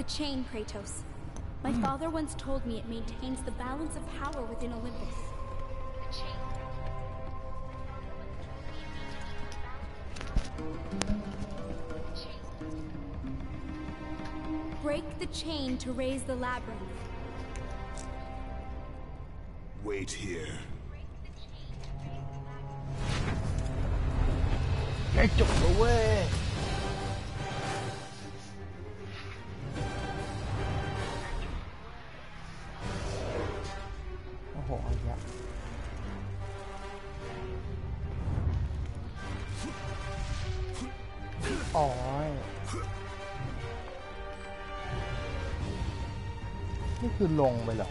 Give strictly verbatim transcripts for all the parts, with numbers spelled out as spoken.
chain, Kratos. My father once told me it maintains the balance of power within Olympus. The chain. Break the chain to raise the labyrinth. Wait here. ได้จบแล้วเว้ยโอ้โหเอาอีกแล้วอ๋อนี่คือลงไปเหรอ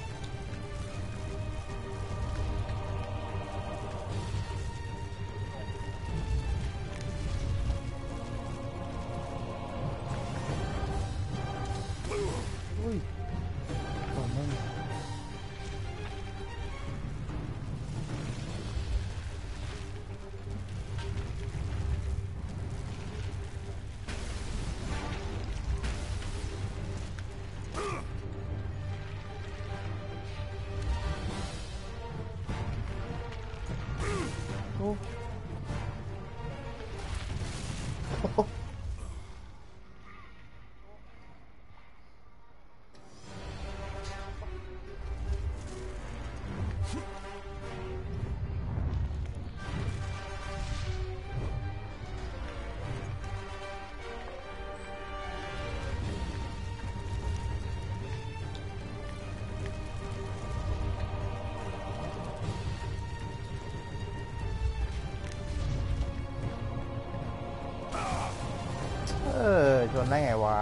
เออชนได้ไงวะ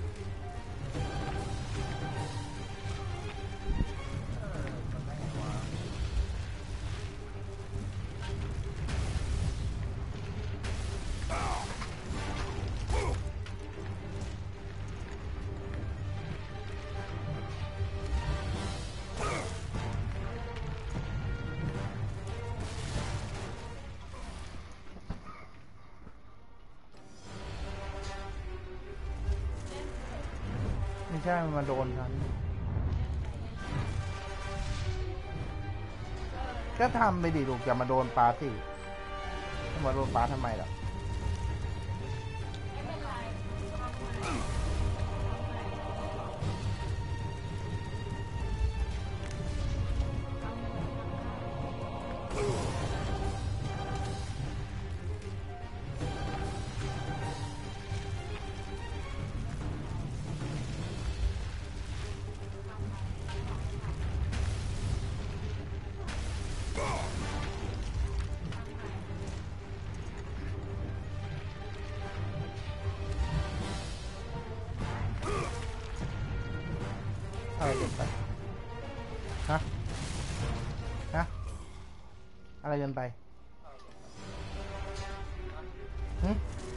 ไม่ใช่มันมาโดนฉันก็ทำไปดิลูกอย่ามาโดนปลาสิมาโดนปลาทำไมล่ะอะไรเดินไปฮะฮะอะไรเดินไปหืม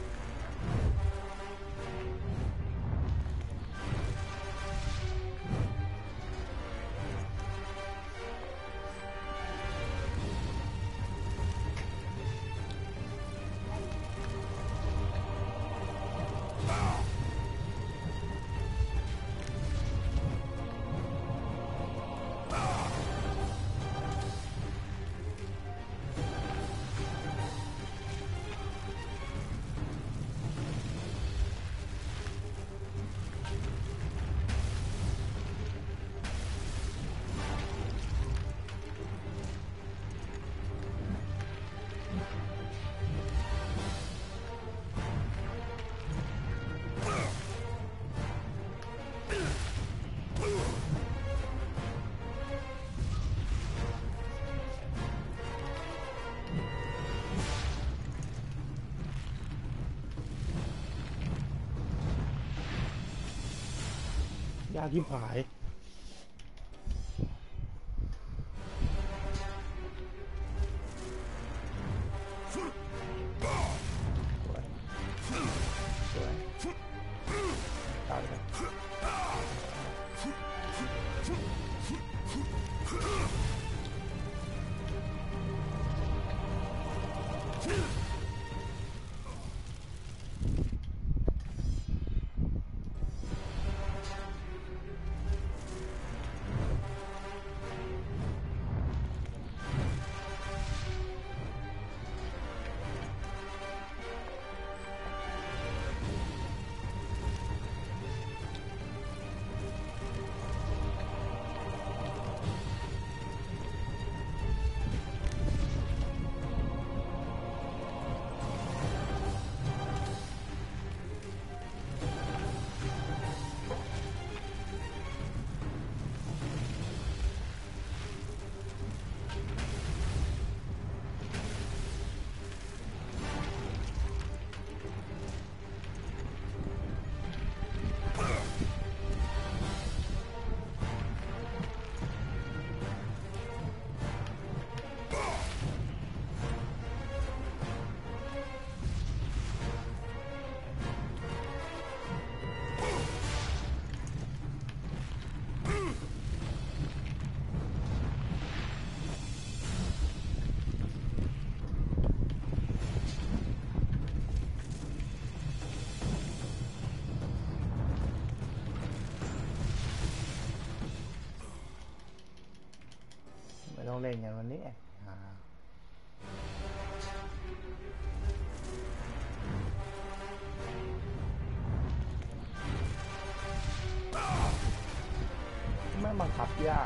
ยากที่ผายไม่ต้องเล่นกันวันนี้อ่าไม่บังคับยาก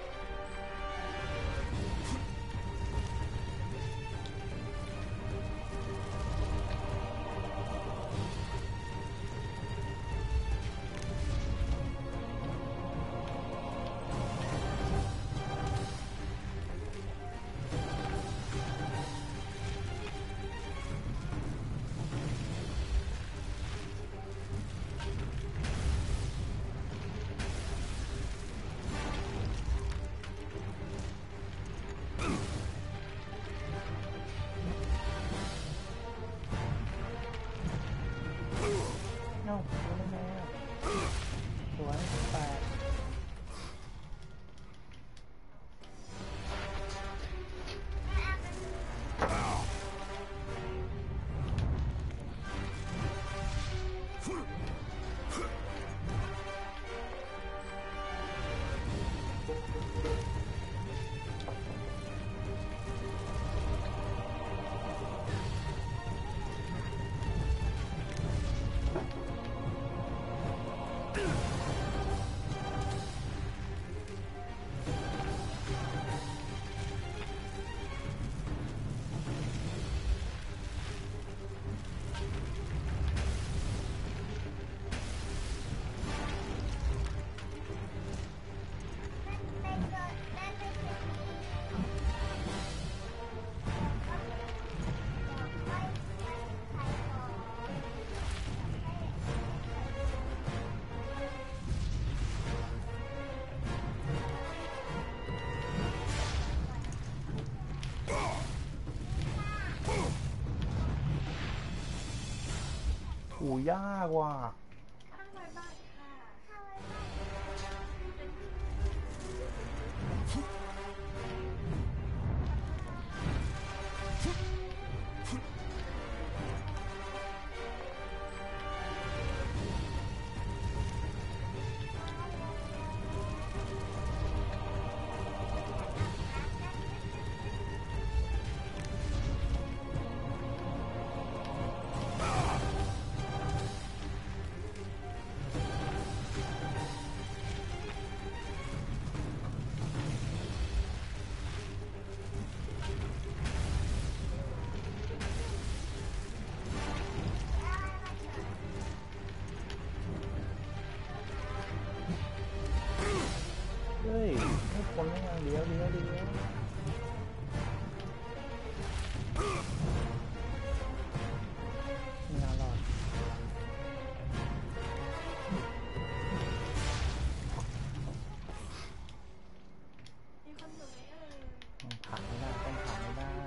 เอ้ารู้ได้ไงอ่ะสวยแปดอูยากว่ะเฮ้ยไม่พ้นได้ยังเดียวเดียวเดียวไม่น่ารอดต้องผ่านไม่ได้ต้องผ่านไม่ได้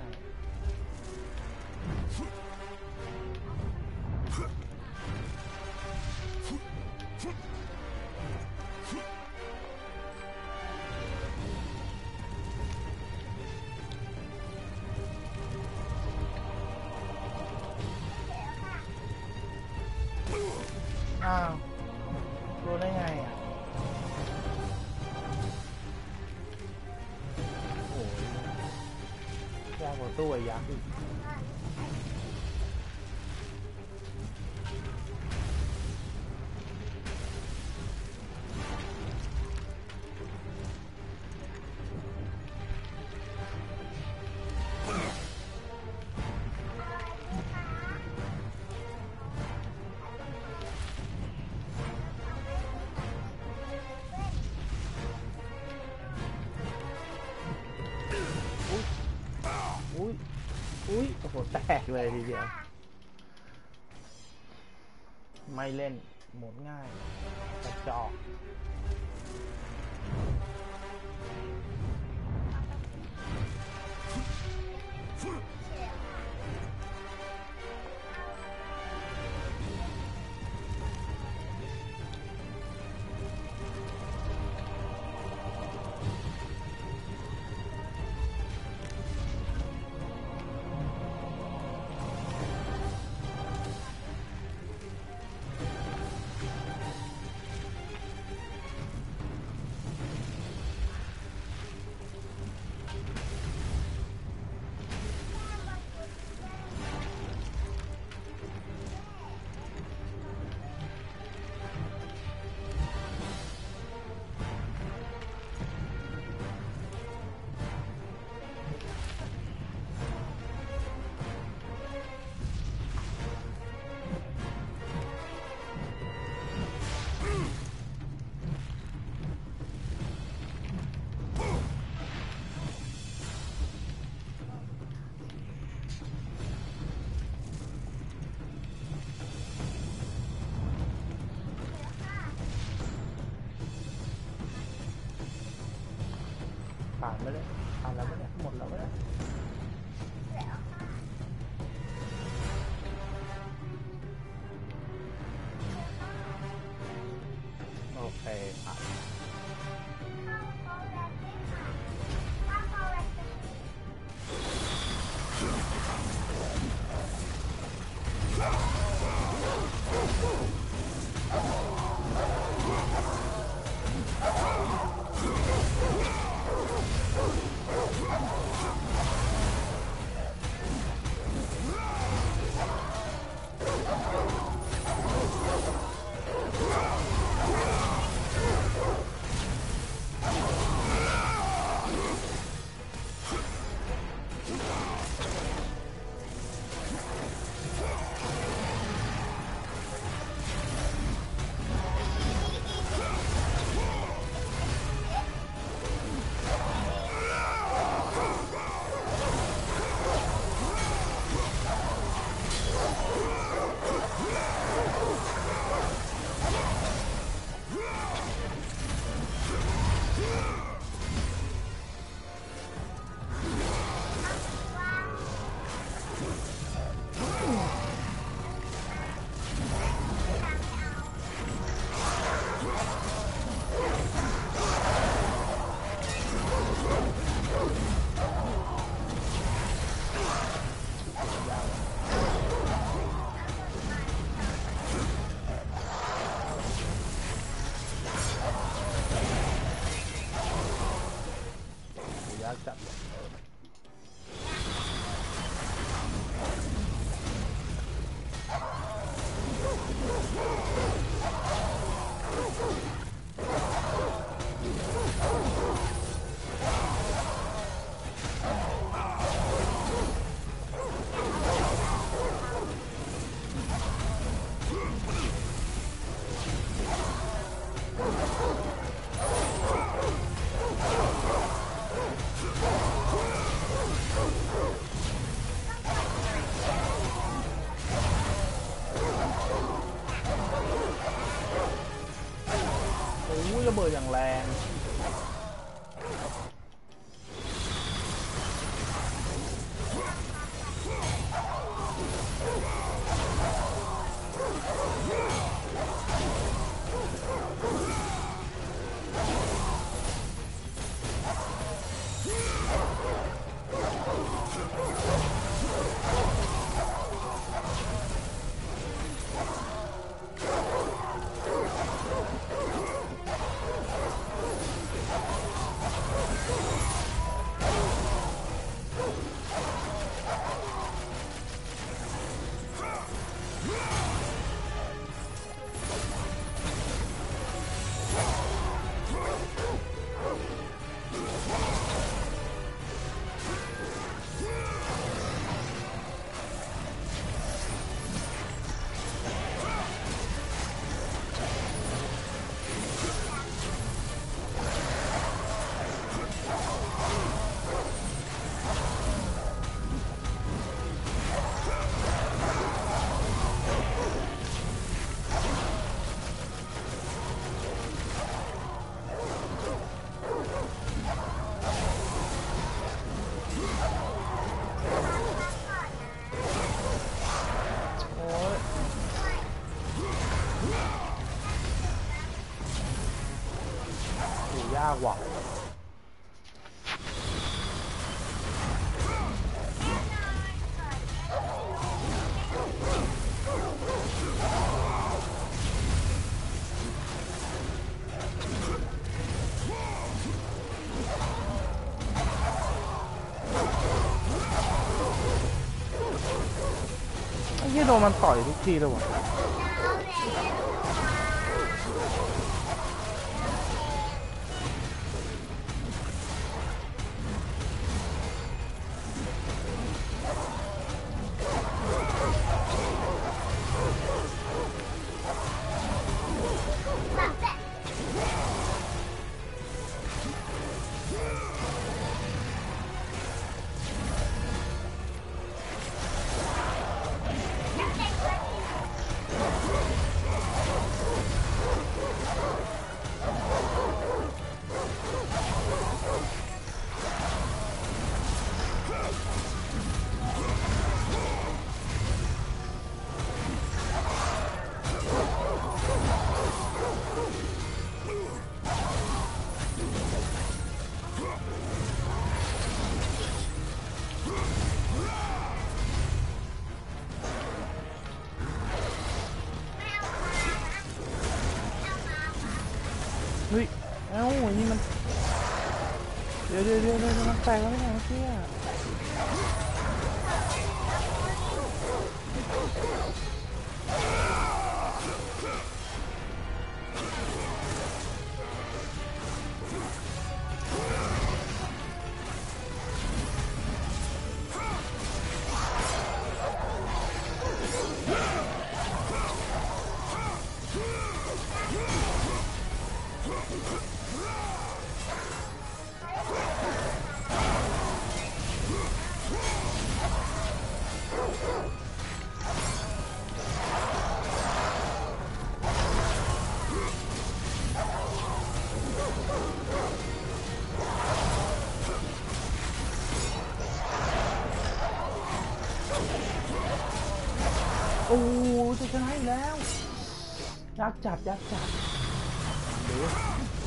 อ้าวรู้ได้ไงอ่ะโอ้ยยากกว่าตู้ไอ้ยักษ์อีกอุ้ยอุ้ยโอ้โหแตกเลยทีเดียวไม่เล่นหมดง่ายกระจอกานไปเลยผ่านแล้วไหมเนี่ยหมดแล้วไหมเนี่ยโอเคผ่านจับระเบิดอย่างแรงยากว่ะไอ้ยี่โดนมันต่อยทุกทีเลยว่ะอ้านี่มันเดี๋ยวเดี๋ยวเดี๋ยวเดี๋ยวมันแตกแล้วไม่ใช่เมื่อกี้อะโอ้จะชนะอีกแล้วยักษ์จัดยักษ์จัดเดี๋ยว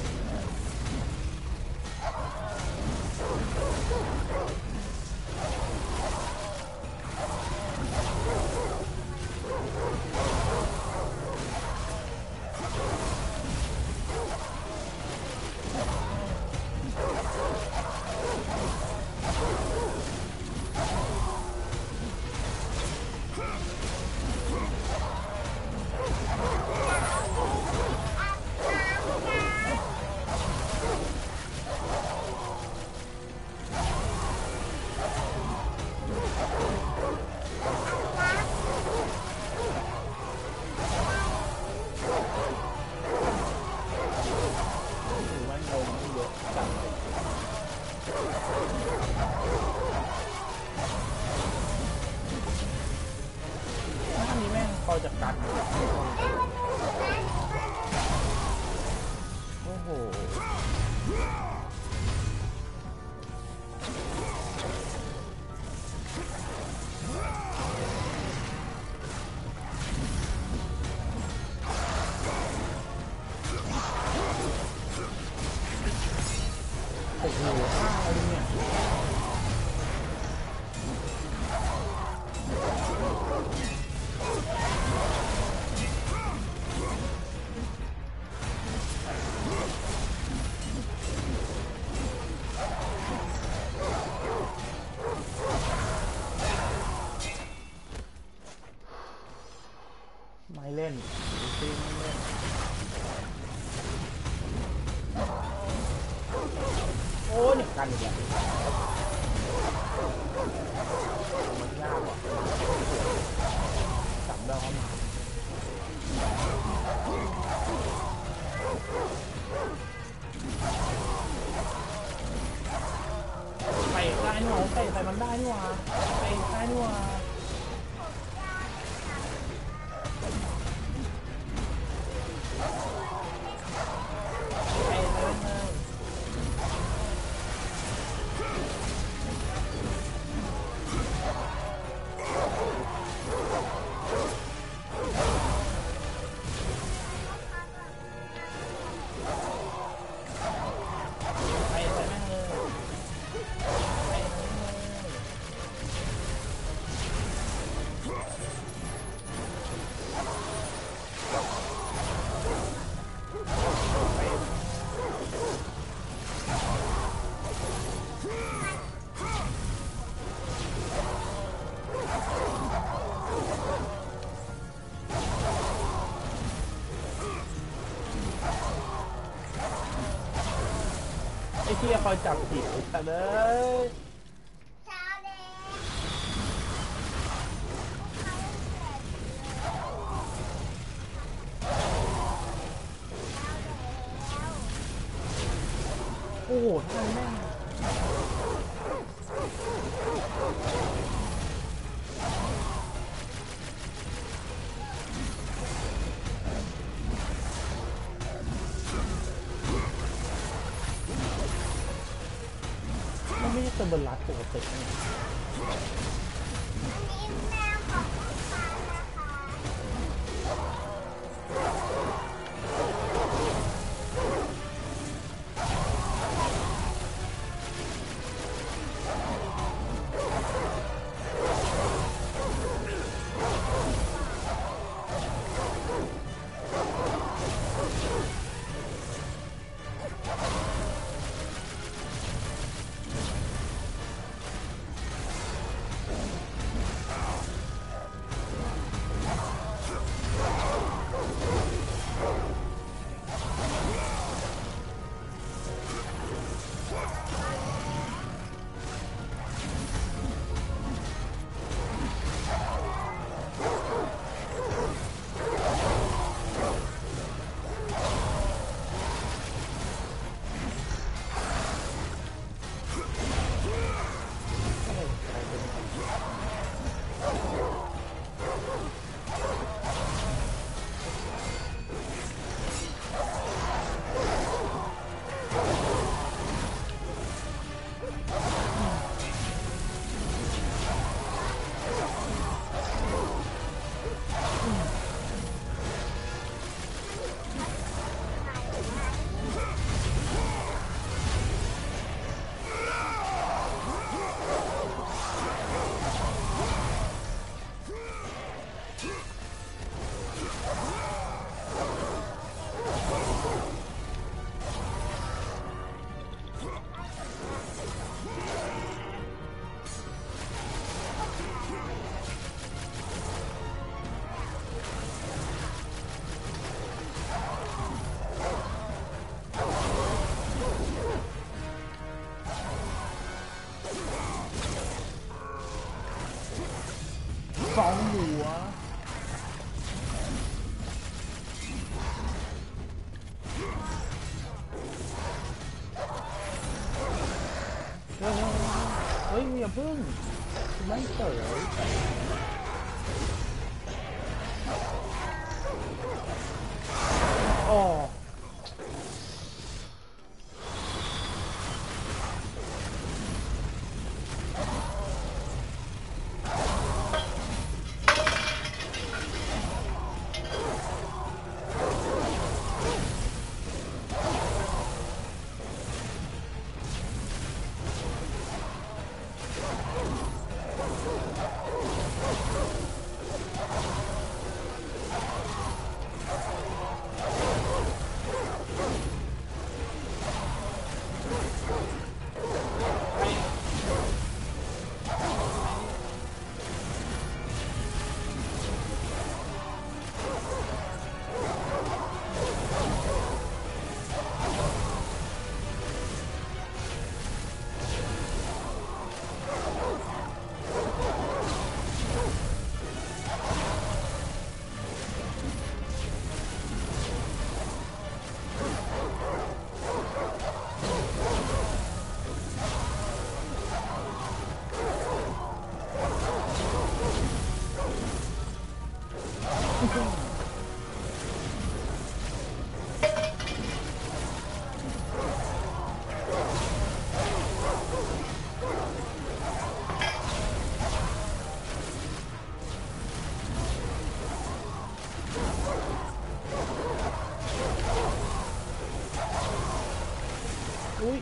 จากกันโอ้โหโอ้โหอะไรเนี่ยไม่เล่นจริงไม่เล่นโอ้ยกันอีกแล้วมันยากว่ะจับได้เข้ามาไปได้นี่หว่าไปไปมันได้นี่หว่าไปได้นี่หว่าไอ้ที่คอยจับผิดแต่เลยโอ้โหทำไมแม่งมันไม่ใช่ตัวบอลลัดปกตินะสองหัวเฮ้ยเฮ้ยอย่าพึ่งไม่เต๋ออ๋ออุ้ย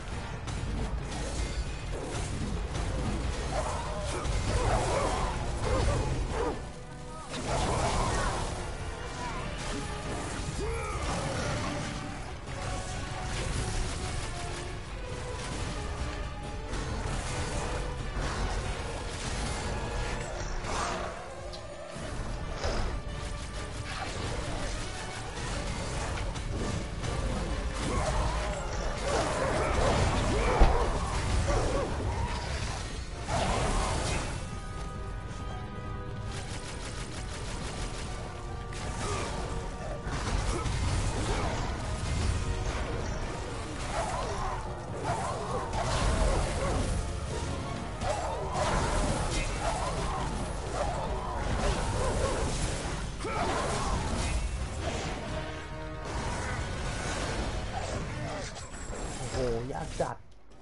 โอ้โหยากจัด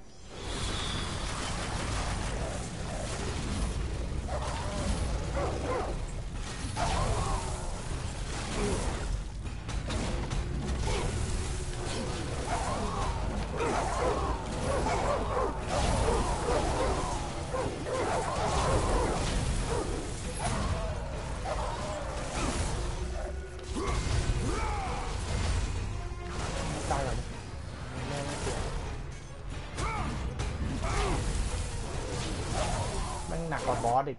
ตายแล้วแม่ไม่เสียแม่งหนักกว่าบอสอีก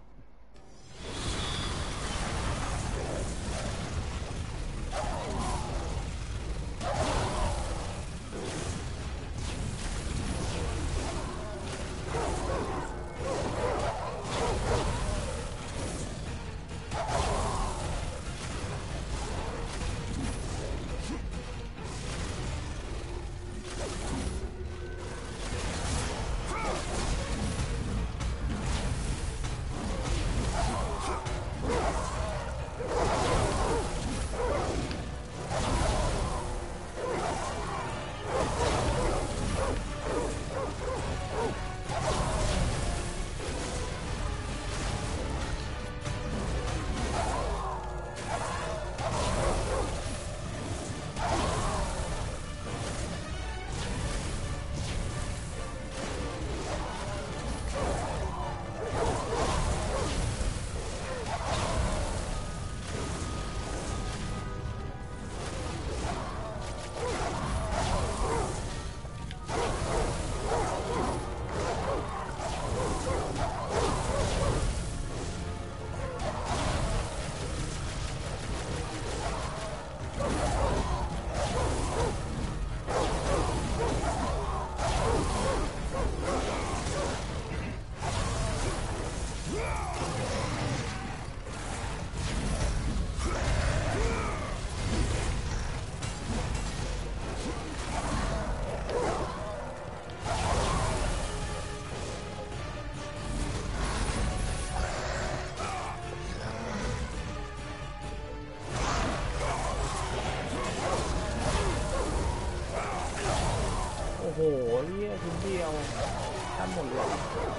เดียวทำหมดเลย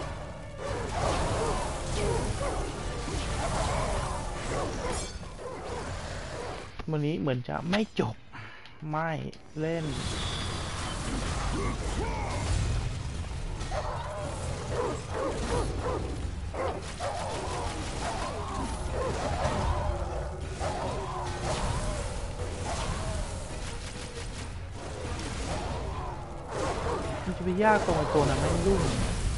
วันนี้เหมือนจะไม่จบไม่เล่นมันจะไปยากตรงไอ้ตัวนั้นไม่รุ่ง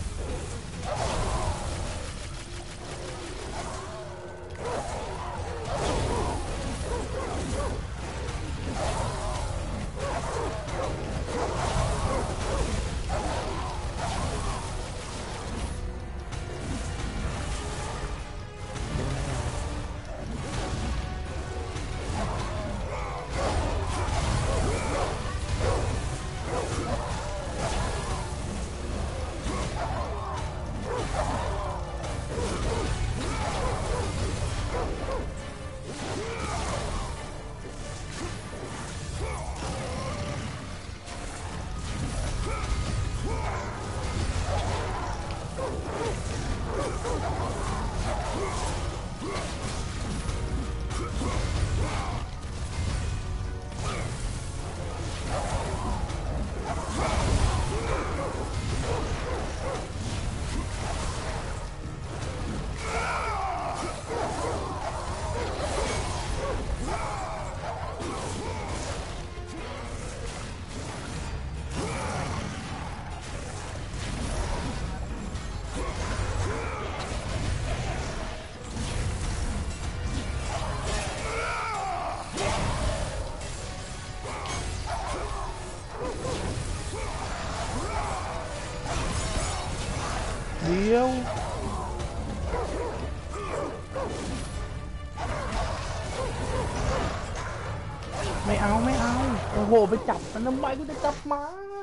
เดี๋ยวไม่เอาไม่เอาโอ้โหไปจับมันทำไมกูจะจับมา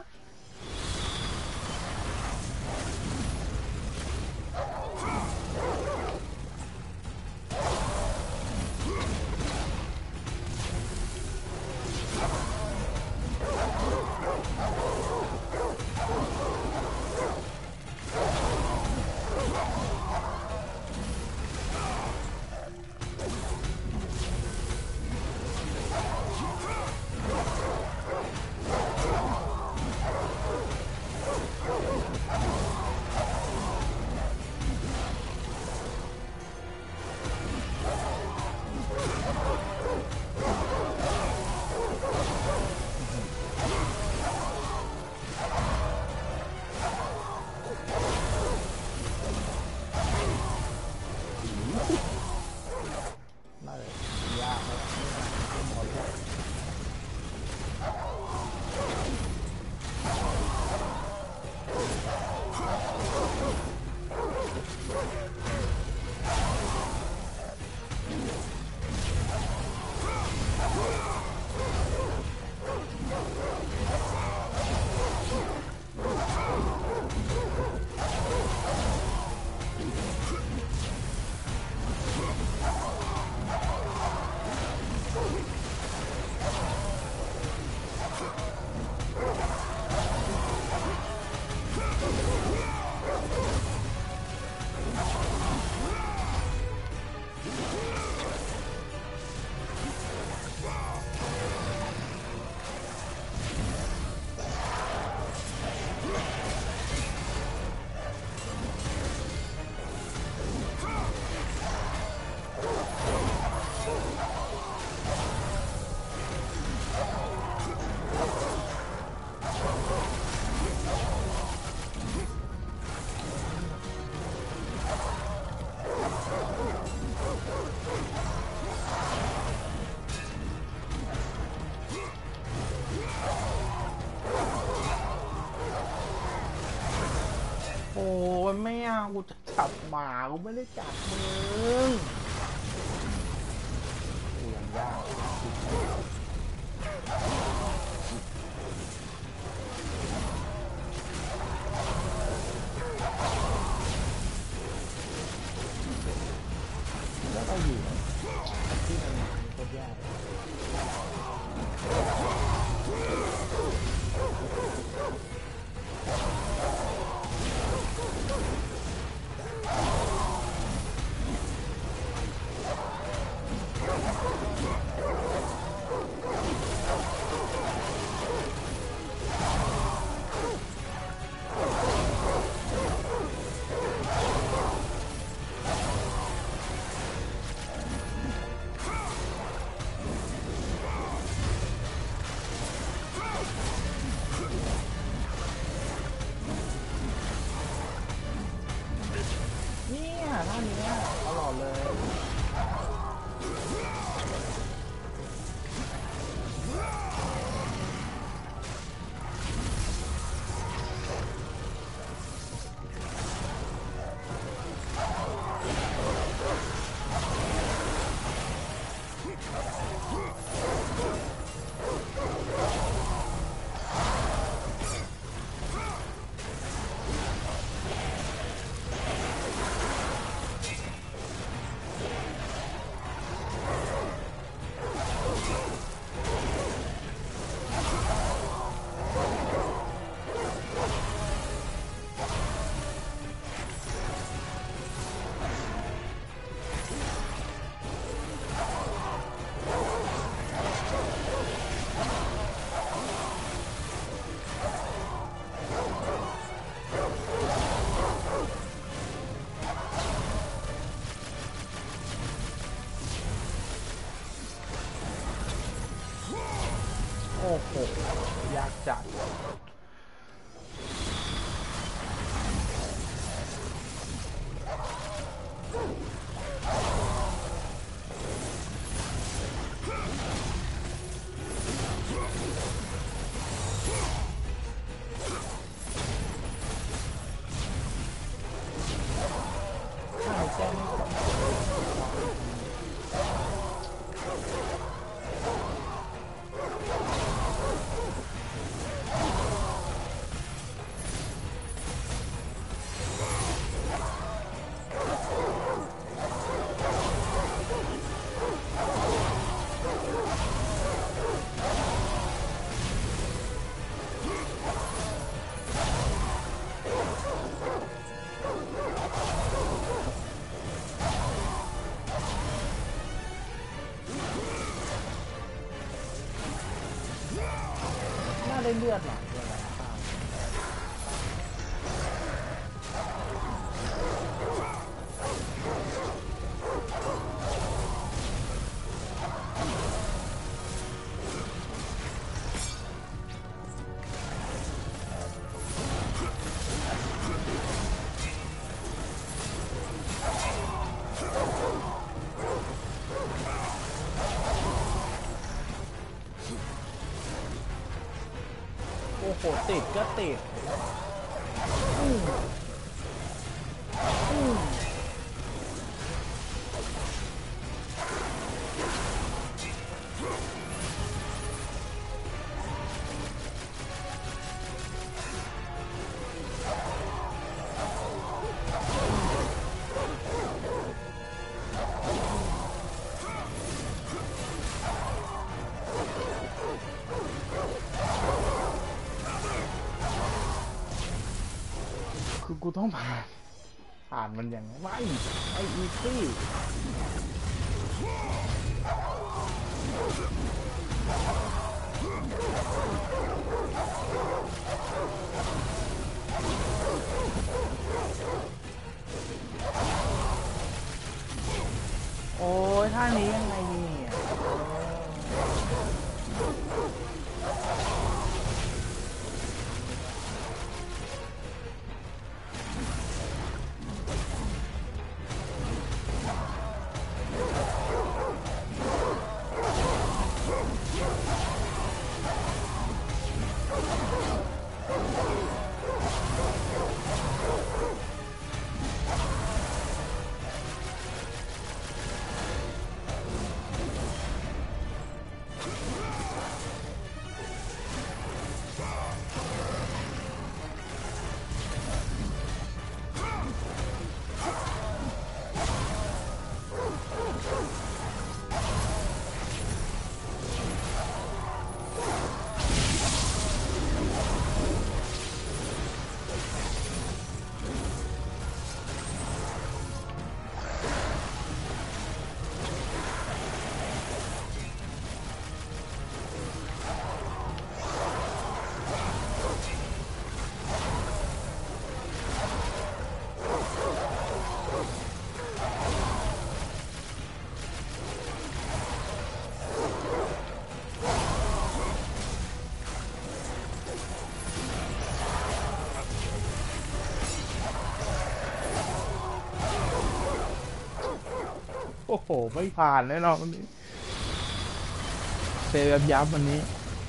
โอ้ยไม่เอากูจะจับหมากูไม่ได้จับมึงกูยังยากแล้วก็อยู่ที่มันโคตรยากท่านี้ตลอดเลย โอ้โหยากจัดใช่แจ้งน่าได้เลือดหรอเลือดอะไรข้าวโอ้โหติดก็ติดอืมอืมคือกูต้องผ่านผ่านมันอย่างไม่ไออีซี่โอ้ยท่านี้ยังไงเนี่ยโอ้โหไม่ผ่านแน่นอนวันนี้เซฟยับวันนี้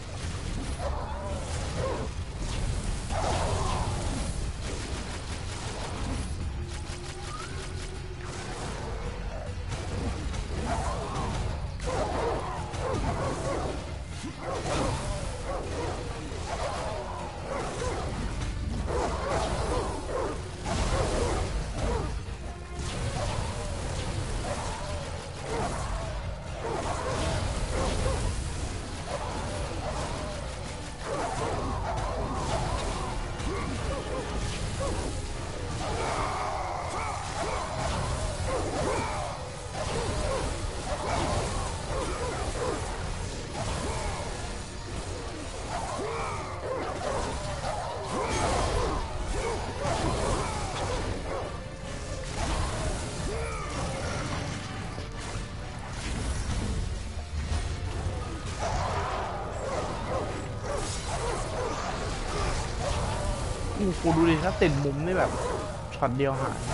กูดูดิถ้าติดมุมนี่แบบช็อตเดียวหาย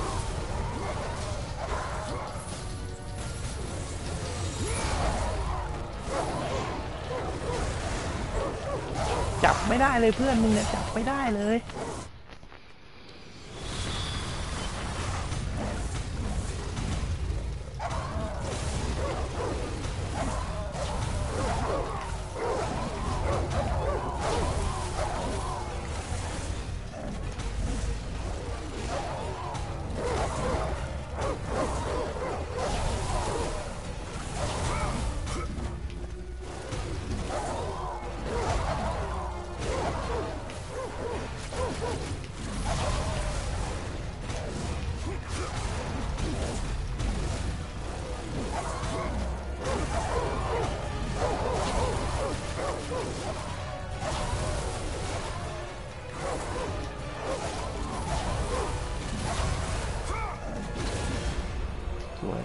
จับไม่ได้เลยเพื่อนมึงเนี่ยจับไม่ได้เลยสวย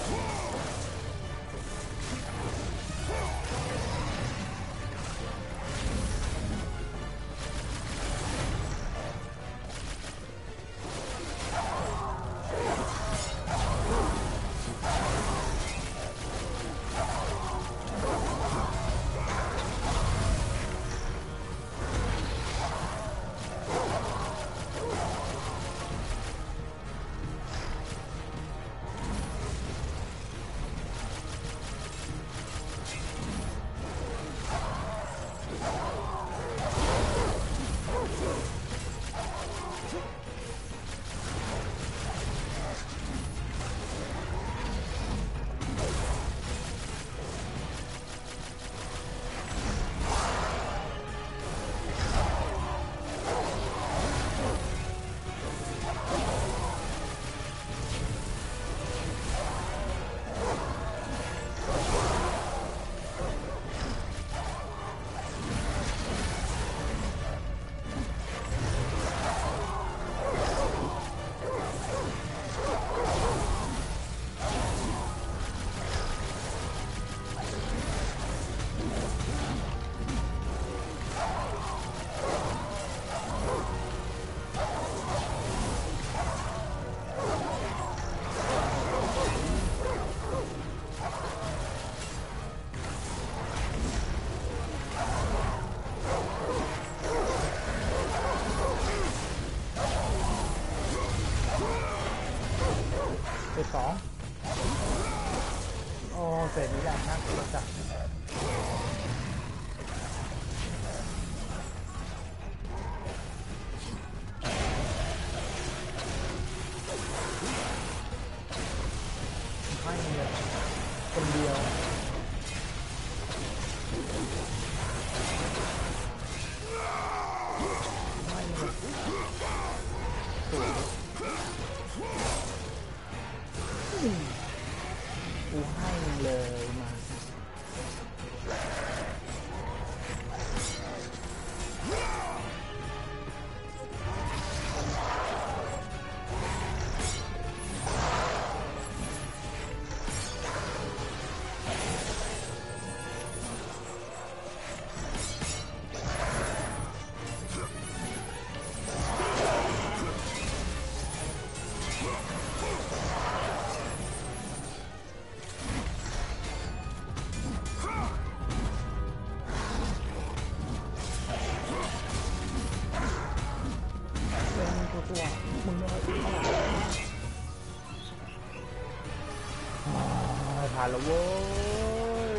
เฟสสองโอ้เฟสนี้แหละน่ากลัวจัดให้เลยคนเดียวไม่เลยสวยกูให้เลยมาแล้วเว้ย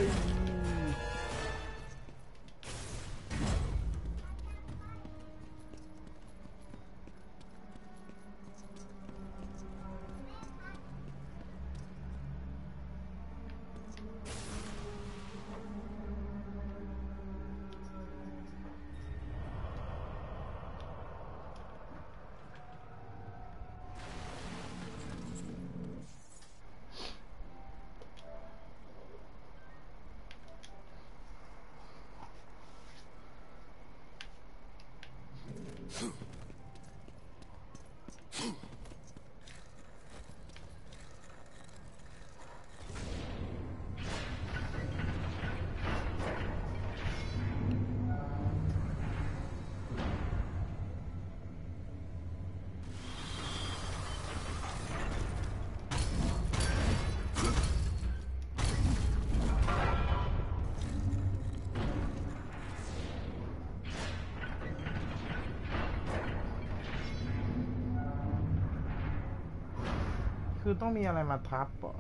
คือต้องมีอะไรมาทับเหรอ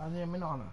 อันนี้ยังไม่นอนเหรอ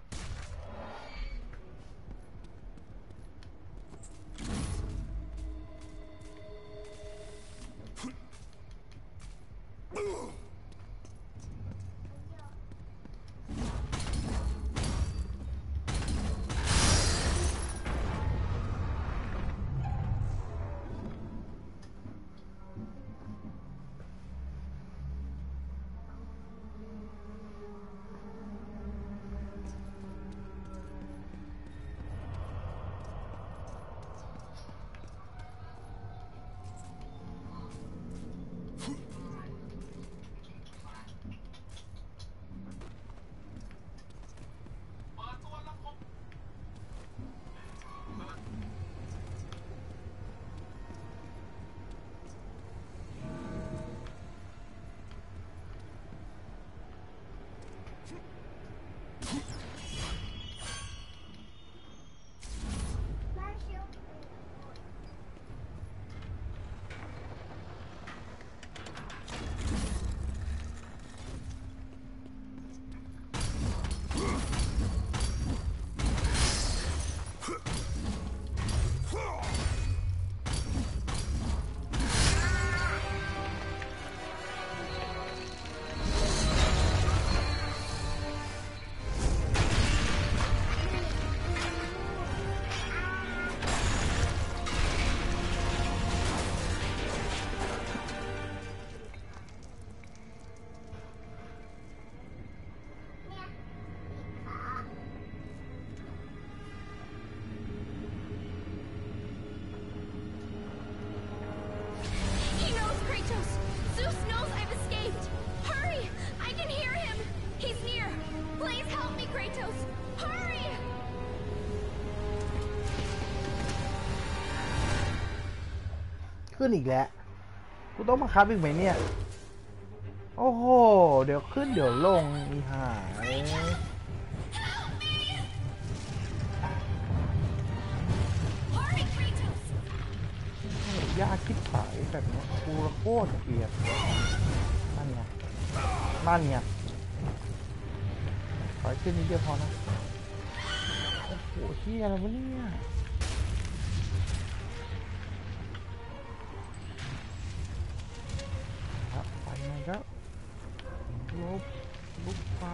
ขึ้นอีกแล้วกูต้องมาคับอีกไหมเนี่ยโอ้โหเดี๋ยวขึ้นเดี๋ยวลงอีห่าเอ้ยยากคิดสายแบบนี้กูโคตรเกลียดนั่นไงนั่นไงขอขึ้นนิดเดียวพอนะโอ้โหเฮียอะไรวะเนี่ยครับไปไหนครับลบลุกไป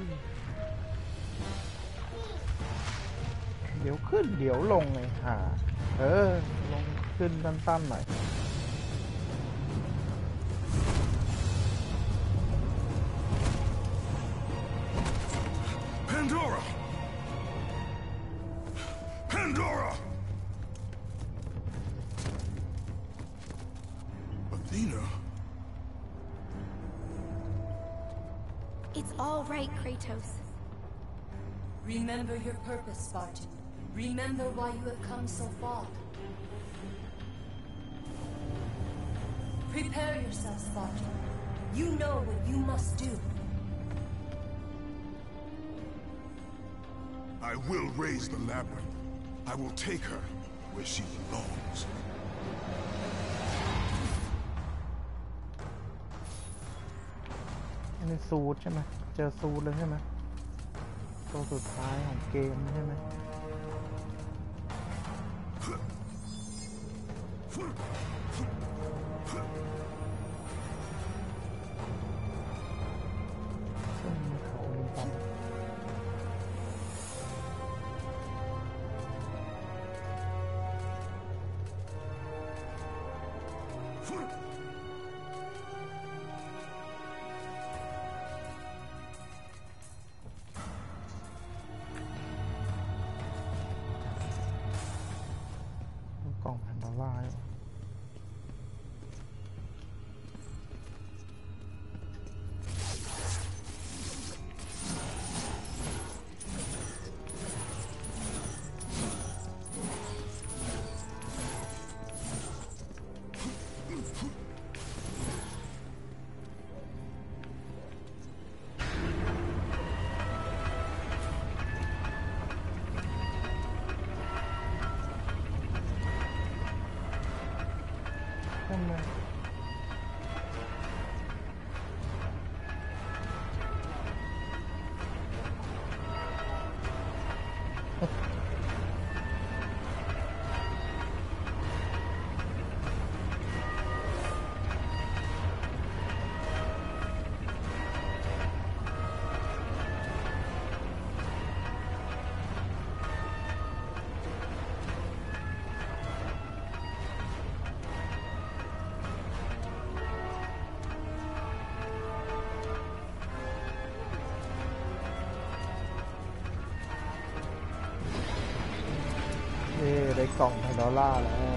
เดี๋ยวขึ้นเดี๋ยวลงเลยค่ะเออลงขึ้นสั้นๆหน่อย Pandora! Pandora! Athena? It's all right, Kratos. Remember your purpose, Spartan. Remember why you have come so far. Prepare yourself, Spartan. You know what you must do. I will raise the labyrinth. I will take her where she belongs. อันนี้ซูดใช่ไหมเจอซูดเลยใช่ไหมตัวสุดท้ายของเกมใช่ไหมซึ่งมีเขามีปั๊มกล่องแผ่นดอลลาร์กล่องไทยดอลลาร์แล้ว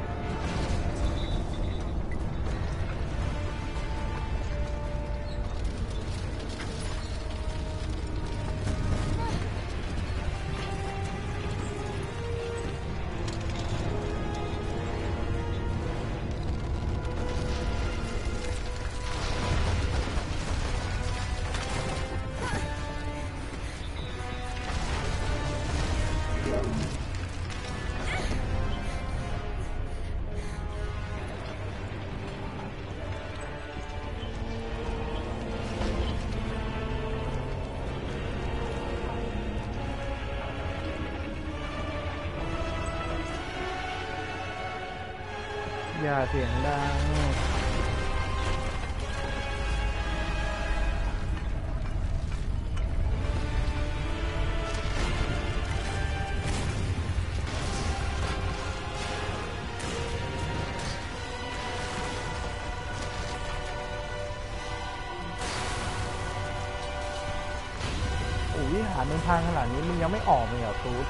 อย่าเสียงดังโอ้วิหารมันพังขนาดนี้มันยังไม่ออกเลยเหรอตูด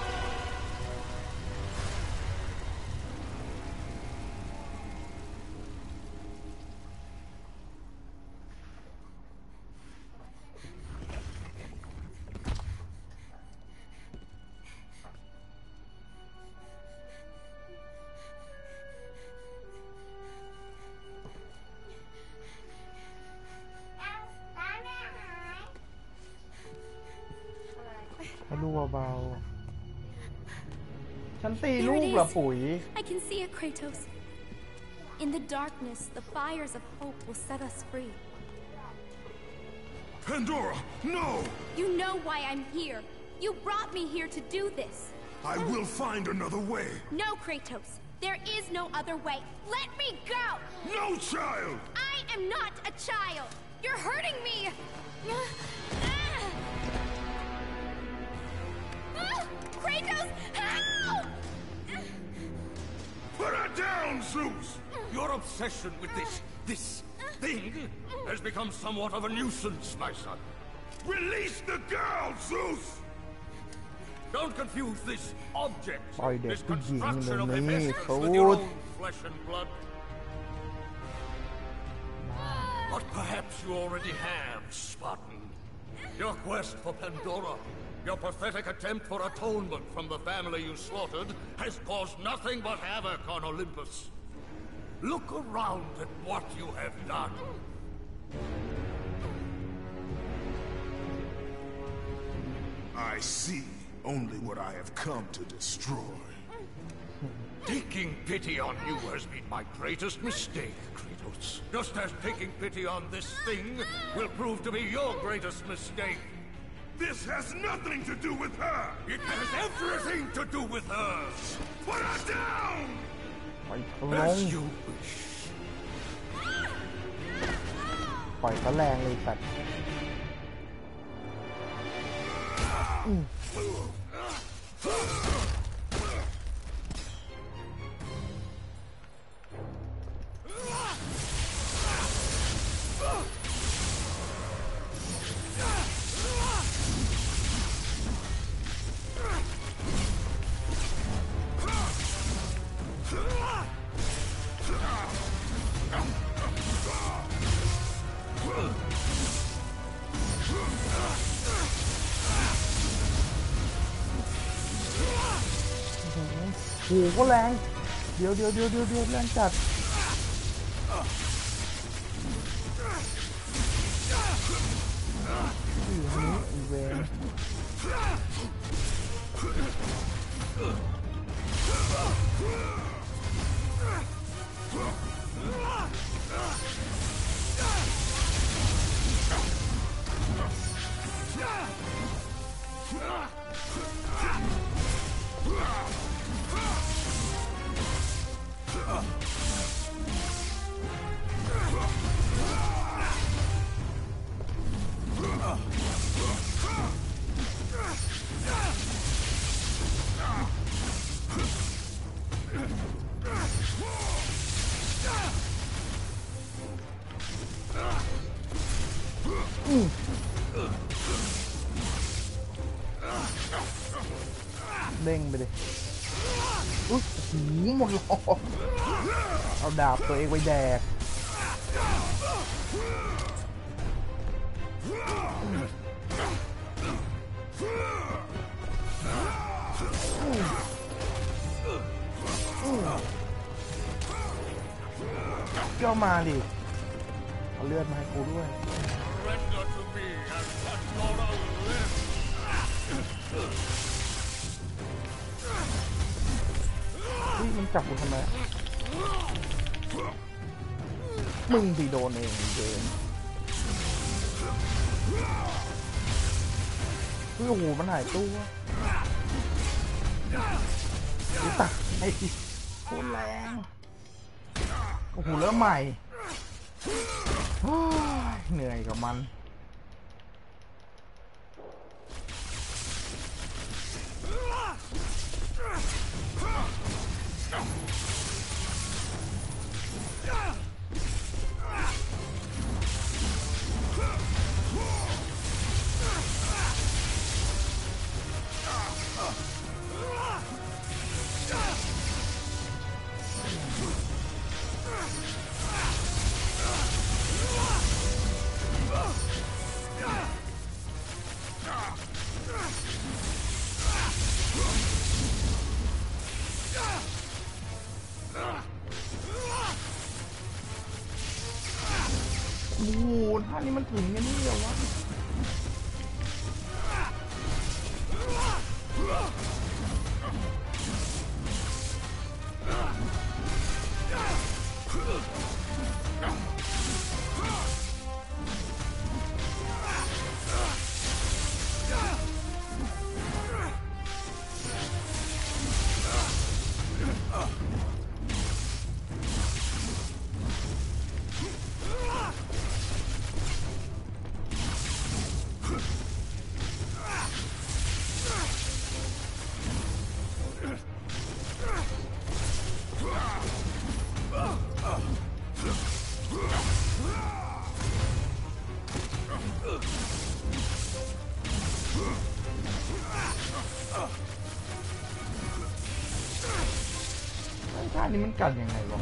ให้ลูกเบาๆฉันตีลูกเหรอปุ๋ย I can see it, Kratos. In the darkness, the fires of hope will set us free. Pandora, no! You know why I'm here. You brought me here to do this. I will find another way. No, Kratos. There is no other way. Let me go! No, child! I am not a child. You're hurting me. Kratos, help! Put her down, Zeus! Your obsession with this, this thing has become somewhat of a nuisance, my son. Release the girl, Zeus! Don't confuse this object, Ôi, đẹp this cái gì construction of mà mày Hephaestus xấu. with your own flesh and blood. But perhaps you already have, Spartan. Your quest for Pandora, your pathetic attempt for atonement from the family you slaughtered, has caused nothing but havoc on Olympus. Look around at what you have done. I see only what I have come to destroy. Taking pity on you has been my greatest mistake, Kratos. Just as taking pity on this thing will prove to be your greatest mistake. This has nothing to do with her! It has everything to do with her! Put her down! ปล่อยเขาล As ง you wish. ปล่อยเขาแรงเลยสัตว์อืม โหก็แรงเดี๋ยวเดี๋ยวเดี๋ยวเดี๋ยวเดี๋ยวแรงจัดอีนี้อีเวนเด้งไปดิอุ๊ยโอ้โหหมดหลอดเอาดาบตัวเองไปแดกก็มาดิเอาเลือดมาให้กูด้วย Surrender to me and Pandora lives. เฮ้ยมันจับกูทำไมอะมึงที่โดนเองเดินเฮ้ยโอ้โหมันหายตัวดูตักไอ้โคตรแรงโอ้โหเริ่มใหม่โอ้ยเหนื่อยกับมันโอ้โหท่านี้มันถึงกันนี่เหรอวะท่านี้มันกัดยังไงวะ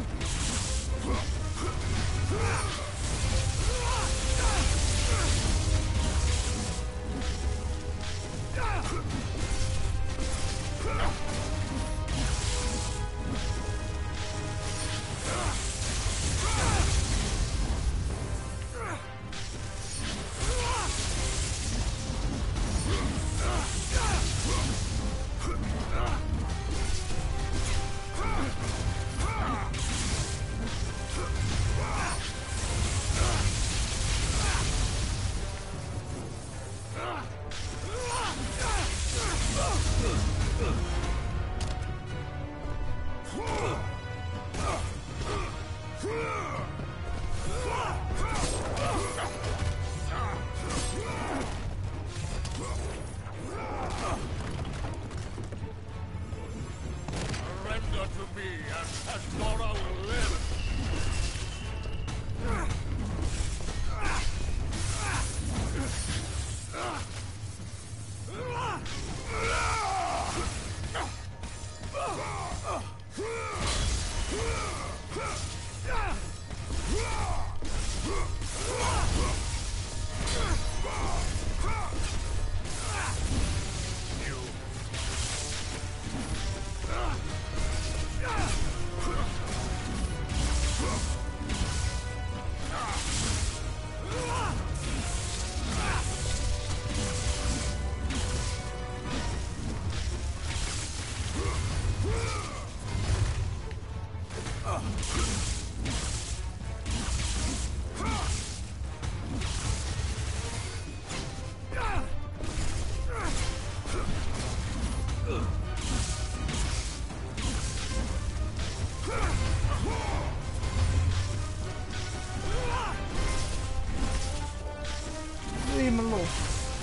มันหลบ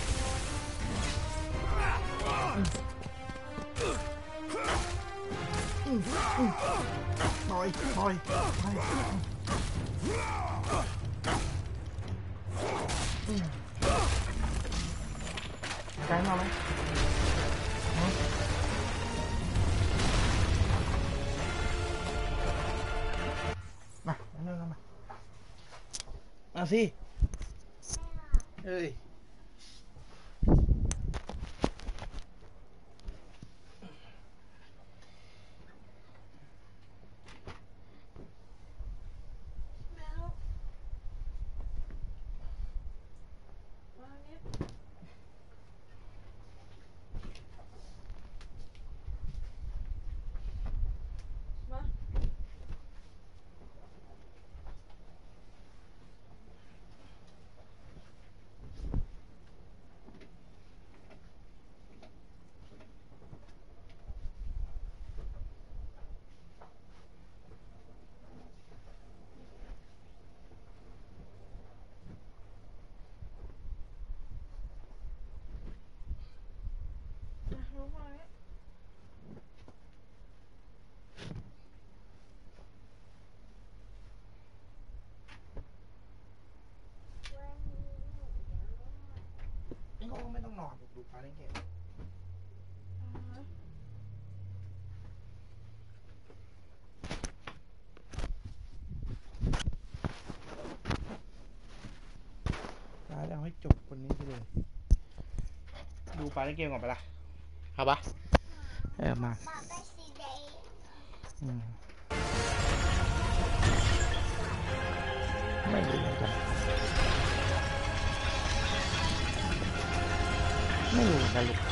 ถอยถอยถอยไกลมาไหมเอาสิเอ้ยไม่ต้องนอนดูปลาเล่นเกมปลาจะเอาให้จบคนนี้ไปเลยดูปลาเล่นเกมก่อนไปละเอาปะเออมาอืมไม่รู้เหมือนกันไม่รู้นะลูก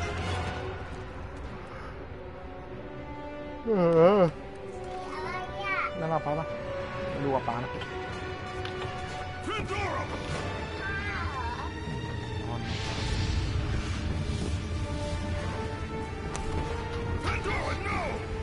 เออแล้วเราไปปะดูกับป้านะนอน Pandora, no!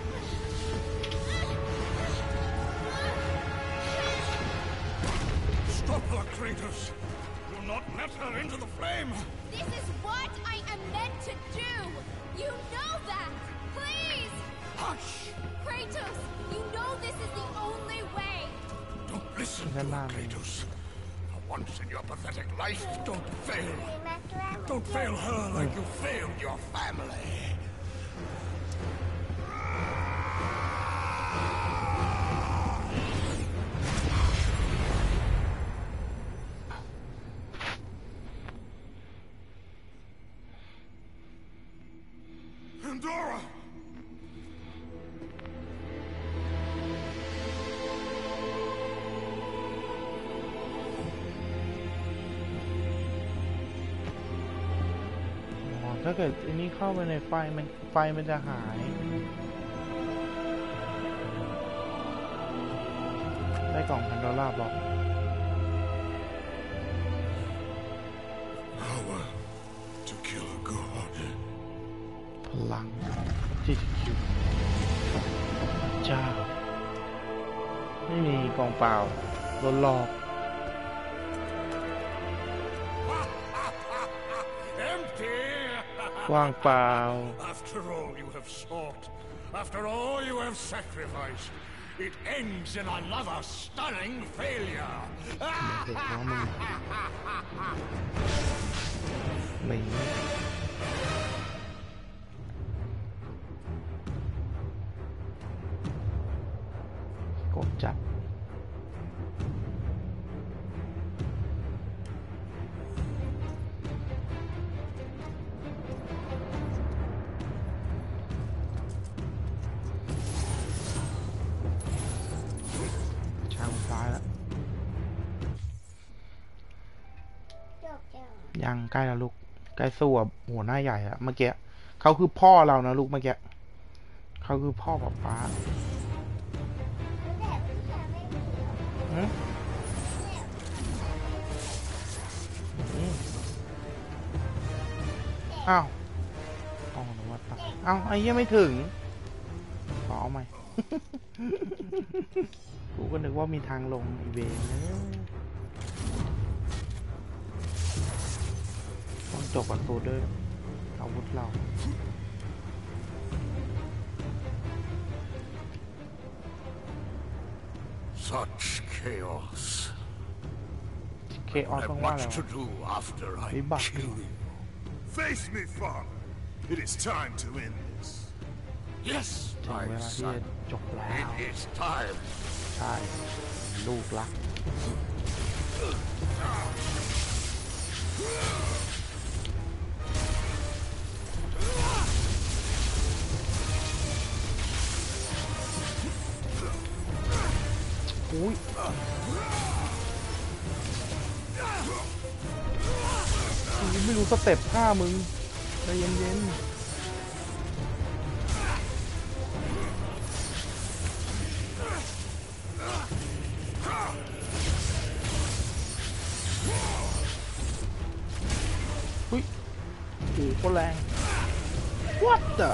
Stop her, Kratos! Do not let her into the flame! This is what I am meant to do! You know that! Please! Hush! Kratos, you know this is the only way! Don't listen to her, Kratos. For once in your pathetic life, don't fail. Don't fail her like you failed your family. Pandora! ถ้าเกิดอันนี้เข้าไปในไฟมันไฟมันจะหายได้กล่องพันดอลลาร์บอก Power to kill a god. พลังที่จะคิวพระเจ้าไม่มีกล่องเปล่าโดนหลอก Empty! ว่างเปล่า After all you have sought, after all you have sacrificed, it ends in another stunning failure. เด็กน้องมึงหนีกดจับช่างซ้ายแล้วยังใกล้แล้วลูกใกล้สู้กับหัวหน้าใหญ่แล้วเมื่อกี้เขาคือพ่อเรานะลูกเมื่อกี้เขาคือพ่อป๊าป๊าอืมอืมอ้าวอ๋อนึกว่าตัดอ้าวไอ้ยังไม่ถึงขอเอาใหม่ กูก็นึกว่ามีทางลงอีเวนนะต้องจบกับตัวด้วยอาวุธเรา Such chaos. เคออส I ต้อง have ว่าอะไร much วะ to do after I วิบัติ kill you. Face me, father. It is time to end this. Yes, ถึง my เวลาที่ son. จะจบแล้ว It is time. ใช่ลูกรักอุ้ยไม่รู้สเต็ปท่ามึงใจเย็นๆอุ้ยโอ้โหโคตรแรง What the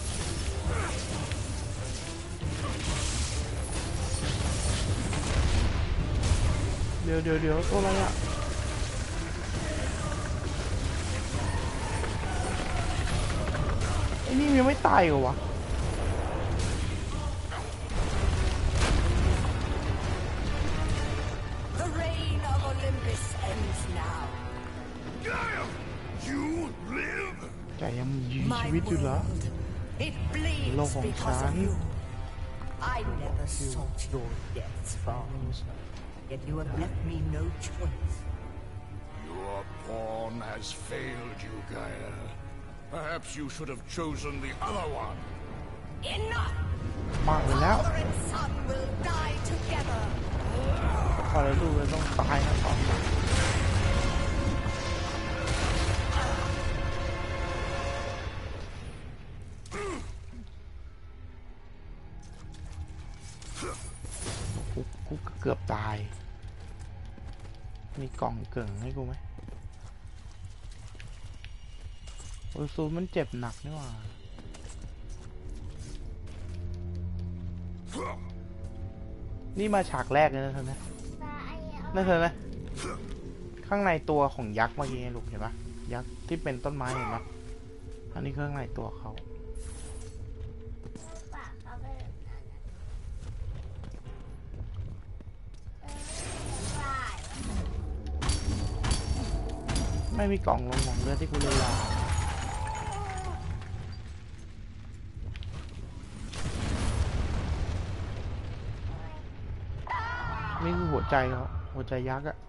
เดี๋ยวเดี๋ยวเดี๋ยวตัวอะไรอ่ะไอ้นี่ยังไม่ตายเหรอวะ The reign of Olympus ends now. Gaia! You live? แต่ยังมีชี My วิตอยู่เหรอ world, it โลก bleeds ของ because ฉั of น you. I never sought your death's falls, yet you have left me no choice. Your pawn has failed you, Gaia. Perhaps you should have chosen the other one. Enough! มากไปแล้ว Father and son will die together. พอแล้วลูกเลยต้องตายนะตอนนี้กูกูเกือบตาย มีกล่องเกิ่งให้กูไหมโอ้ยซูมันเจ็บหนักนี่หว่านี่มาฉากแรกเลยนะเธอนะนั่นเธอนะข้างในตัวของยักษ์เมื่อกี้ไงลูกเห็นปะยักษ์ที่เป็นต้นไม้เห็นปะอันนี้ข้างในตัวเขาไม่มีกล่องลงของเลือดที่กูเลยลานี่คือหัวใจเขาหัวใจยักษ์อะ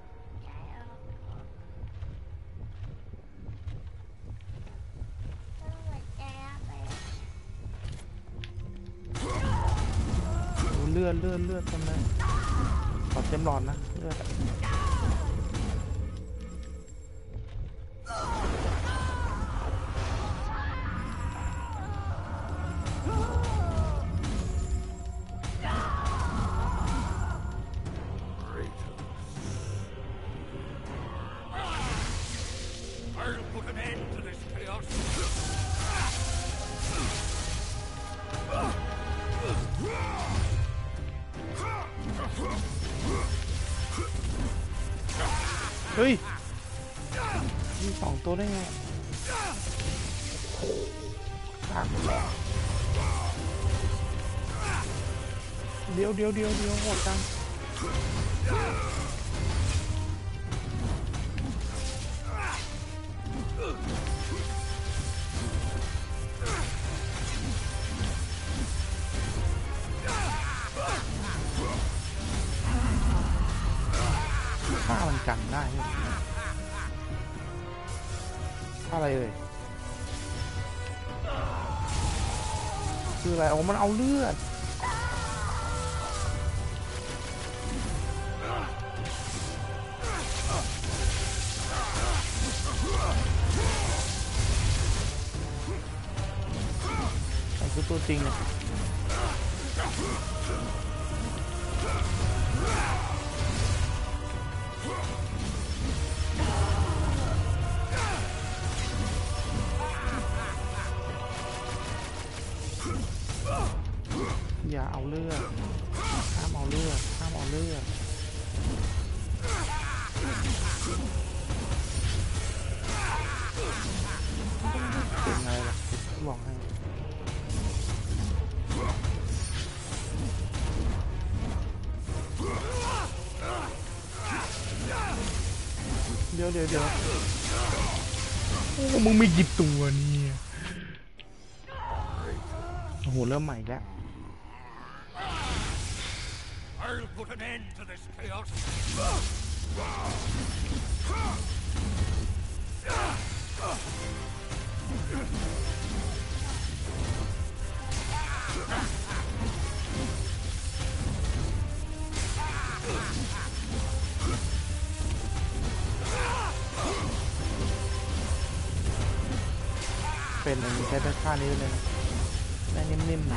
เลือดเลือดเลือดทำไมขอเต็มหลอดนะเลือดเฮ้ยมีสองตัวได้ไงตากแล้วเดี๋ยวเดี๋ยวเดี๋ยวเดี๋ยวโหดจังฆ่ามันกันได้อะไรเลยคืออะไรอ๋อมันเอาเลือดไอ้คือตัวจริงเนี่ยอย่าเอาเลือดห้ามเอาเลือดห้ามเอาเลือดเป็นไงล่ะบอกให้เดี๋ยวเดี๋ยวเดี๋ยวโอ้มึงไม่หยิบตัวนี่โอ้โหเริ่มใหม่แล้วเป็นอันนี้ใช้ได้ค่านี้เลยนะได้นิ่มๆนะ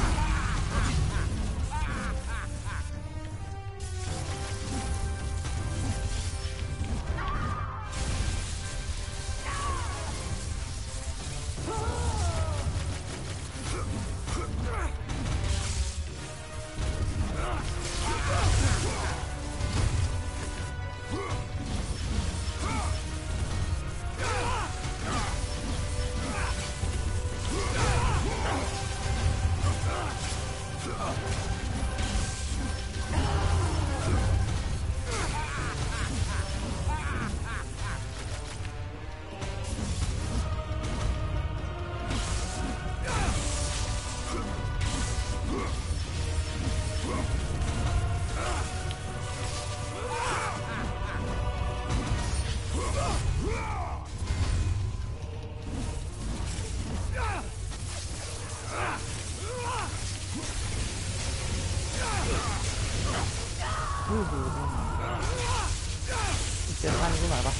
เจอท่านขึ้นหน่อยปะ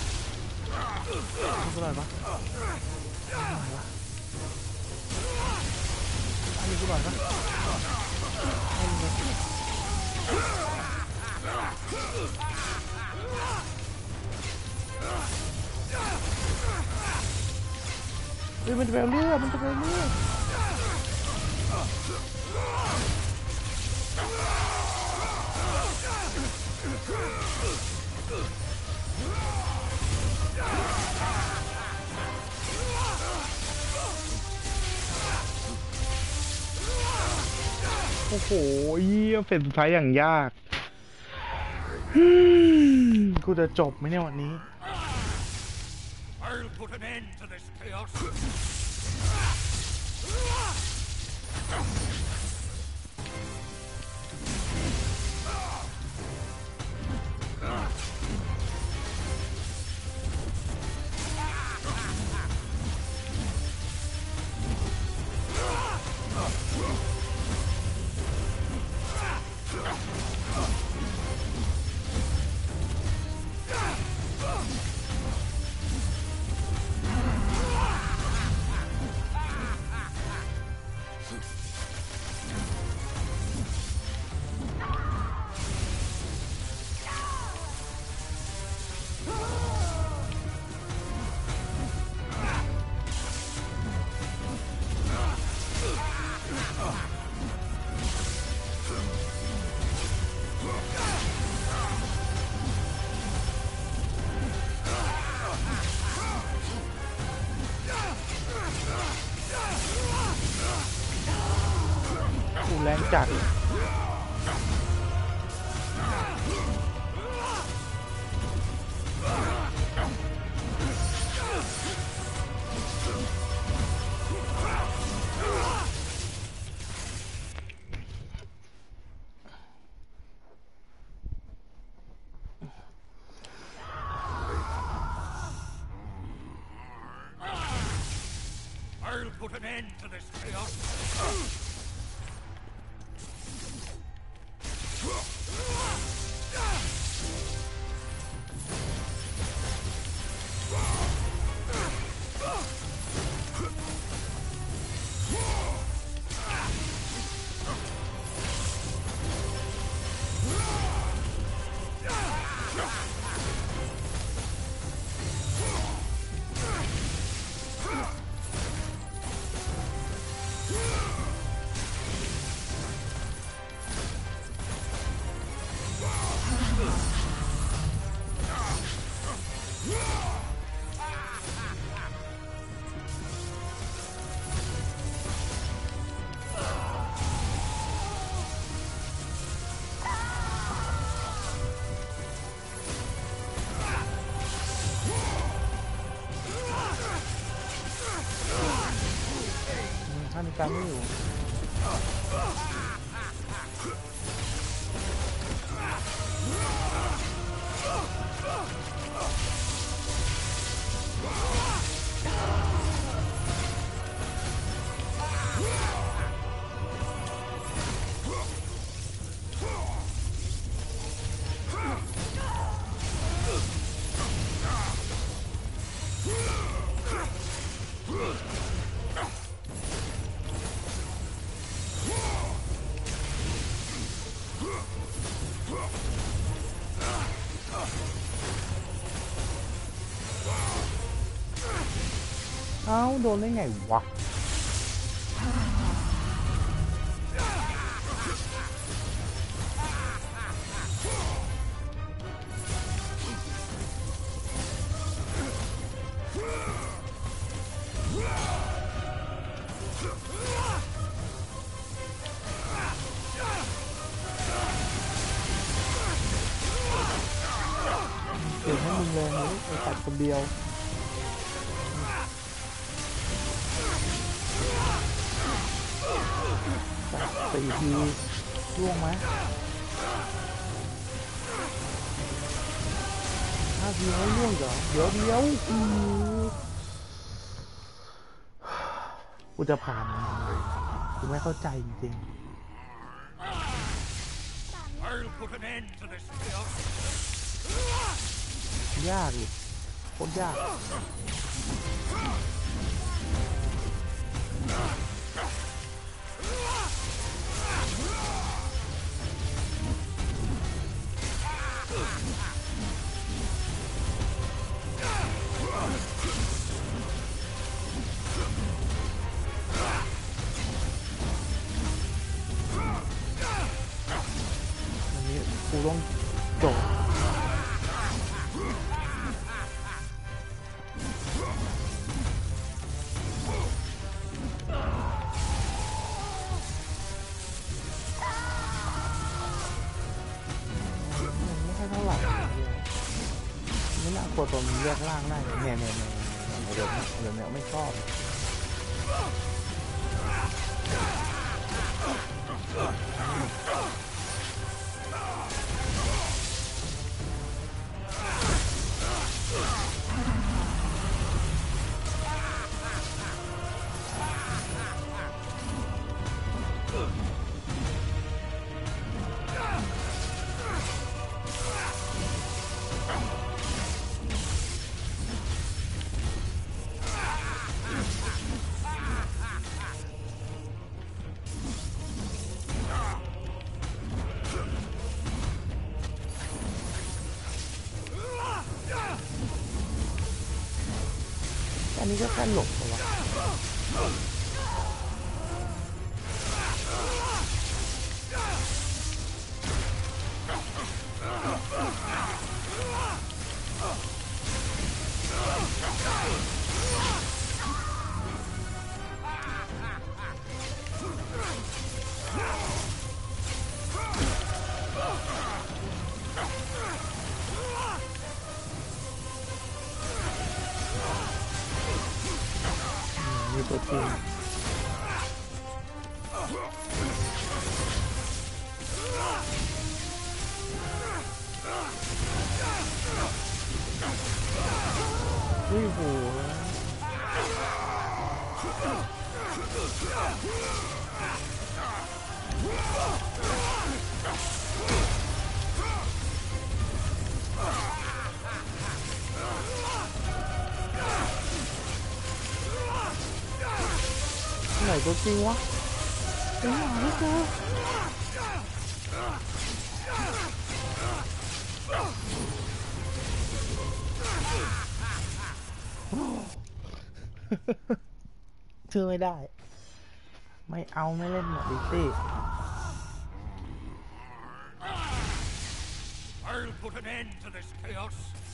ขึ้นหน่อยปะอันนี้ขึ้นหน่อยปะเฮ้ยมันจะไปเรื่อยมันจะไปเรื่อยโอ้โหเยี่ยมเป็นสุดท้ายอย่างยากกูจะจบไหมเนี่ยวันนี้ I'll put an end to this chaos. แรงจัด I'll put an end to this chaos. Yeah! ท่านการไม่อยู่เอ้าโดนได้ไงวะเก่งให้มึงเลยนะไอ้ตัดคนเดียวสี่ทีล่วงไหมห้าทีไม่ล่วงเหรอเดี๋ยวเดี๋ยวกูจะผ่านกูไม่เข้าใจจริงๆ I'll put an end to this chaos. ยากอีกโคตรยากอันนี้กูต้องจบไม่น่ากลัวตัวมันแยกล่างได้เนี่ยเนี่ยเนี่ยเดี๋ยวเดี๋ยวเนี่ยไม่ชอบอันนี้ก็แค่หลบตัวมีตัวจริงอุ้ยโหไหนตัวจริงวะไอ้หมาไม่เจอเชื่อไม่ได้ไม่เอาไม่เล่นหมดดิซี่ I'll put an end to this chaos.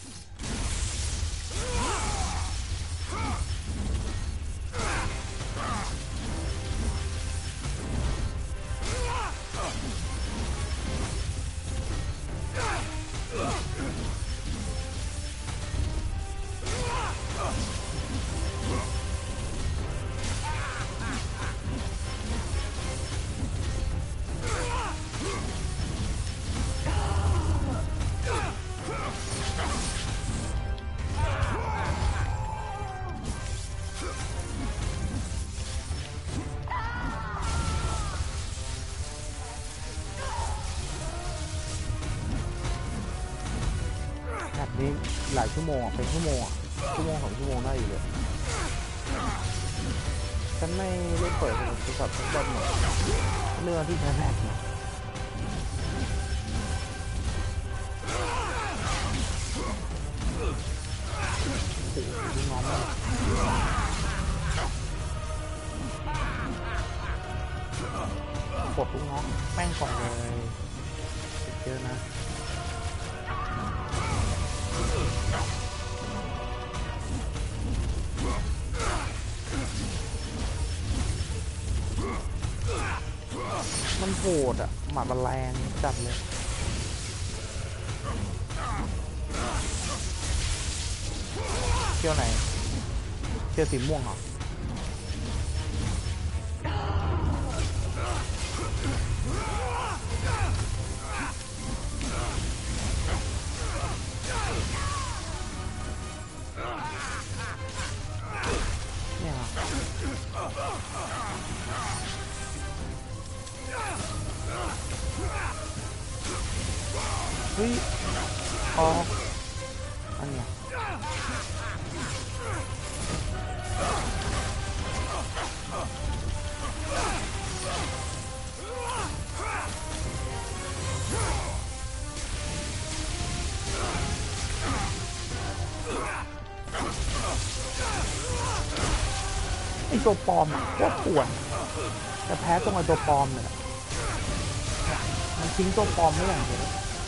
นี้หลายชั่วโมงอ่ะเป็นชั่วโมงอ่ะชั่วโมงสองชั่วโมงได้อยู่เลยฉันไม่ได้เปิดโทรศัพท์ทั้งวันหมดเรื่องที่แพ้แพ้เนาะโอ้โหน้องมากดลูกน้องแม่งก่อนเลยเยอะนะมันโหดอ่ะหมัดมันแรงจัดเลยเที่ยวไหนเที่ยวสีม่วงเหรอเนี่ยเฮ้ยออกอันเนี้ยไอตัวปลอมอ่ะโคตรปวดจะแพ้ตรงไอตัวปลอมเนี่ยมันทิ้งตัวปลอมไม่อย่างเดียว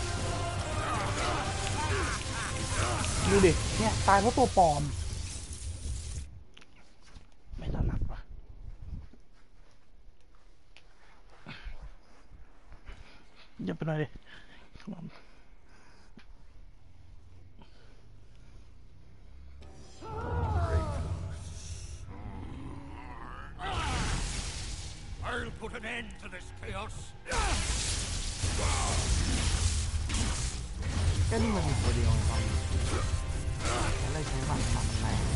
ดูดิเนี่ยตายเพราะตัวปลอมไม่ถนัดว่ะอย่าไปหน่อยดิ I'll put an end to this chaos. ก็นี่มันมีตัวเดียวตอนนี้ฉันเลยใช้หมัดหมัดมันแรง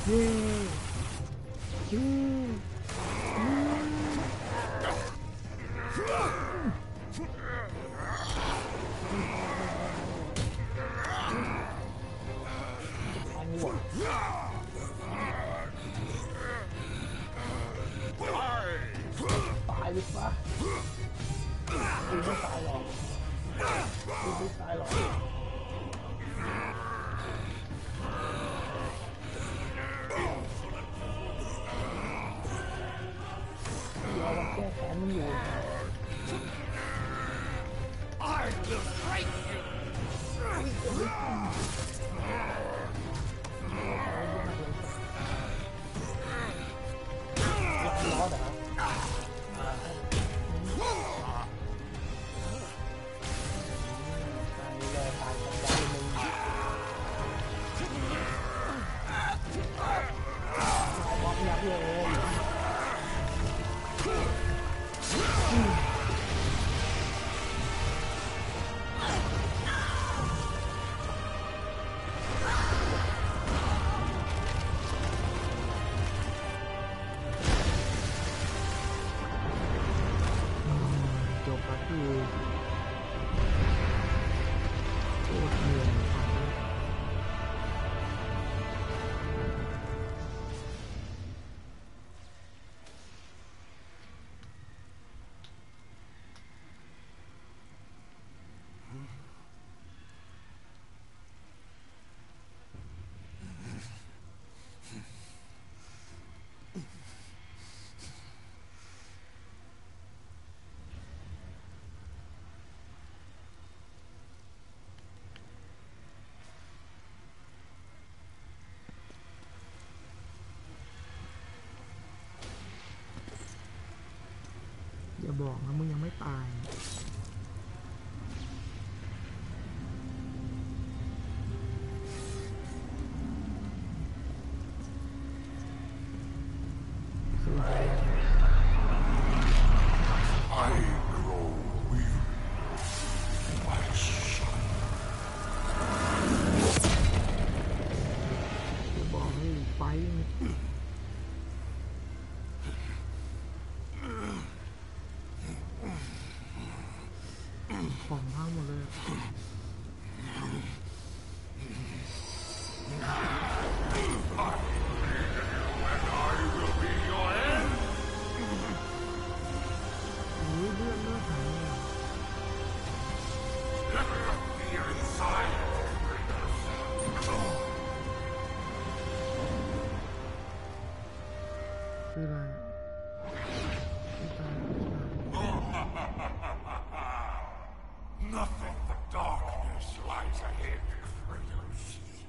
เย้เย้ตายหรือเปล่ากูไม่ตายหรอกกูไม่ตายหรอกเราแก้แค้นมันอยู่ I will break you. ร้อนเหรอครับตายเลยตายกันได้เลยเอาบล็อกยับเลยจบก็คือโคตรเหนื่อยอย่าบอกนะมึงยังไม่ตายคือ I grow weary. My son. อย่าบอกให้ไฟของพังหมดเลย I will be your end. อุ้ยเลือดเลือดหายเลย Let the fear inside bring us. คืออะไรไม่ตายไม่ตาย Nothing but darkness lies ahead, Kratos.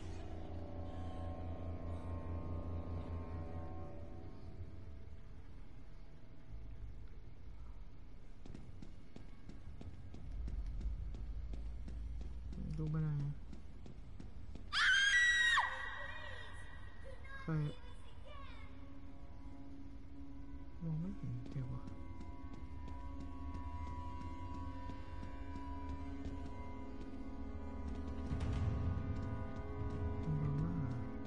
ดูไปไหนใครมองไม่เห็นเดี๋ยววะมองมา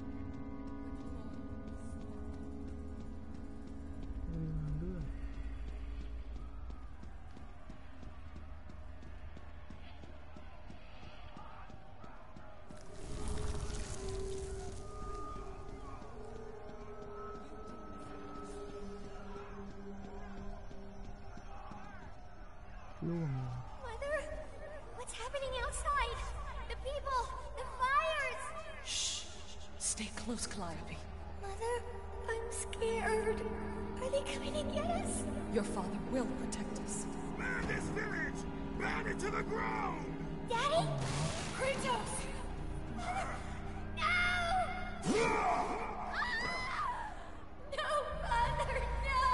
เวลาเลือด ล่วงเลย Mother, what's happening outside? The people, the fires. Shh. Stay close, Calliope. Mother, I'm scared. Are they coming to get us? Your father will protect us. Man this village! Burn it to the ground! Daddy? Kratos! No! No, Father, no!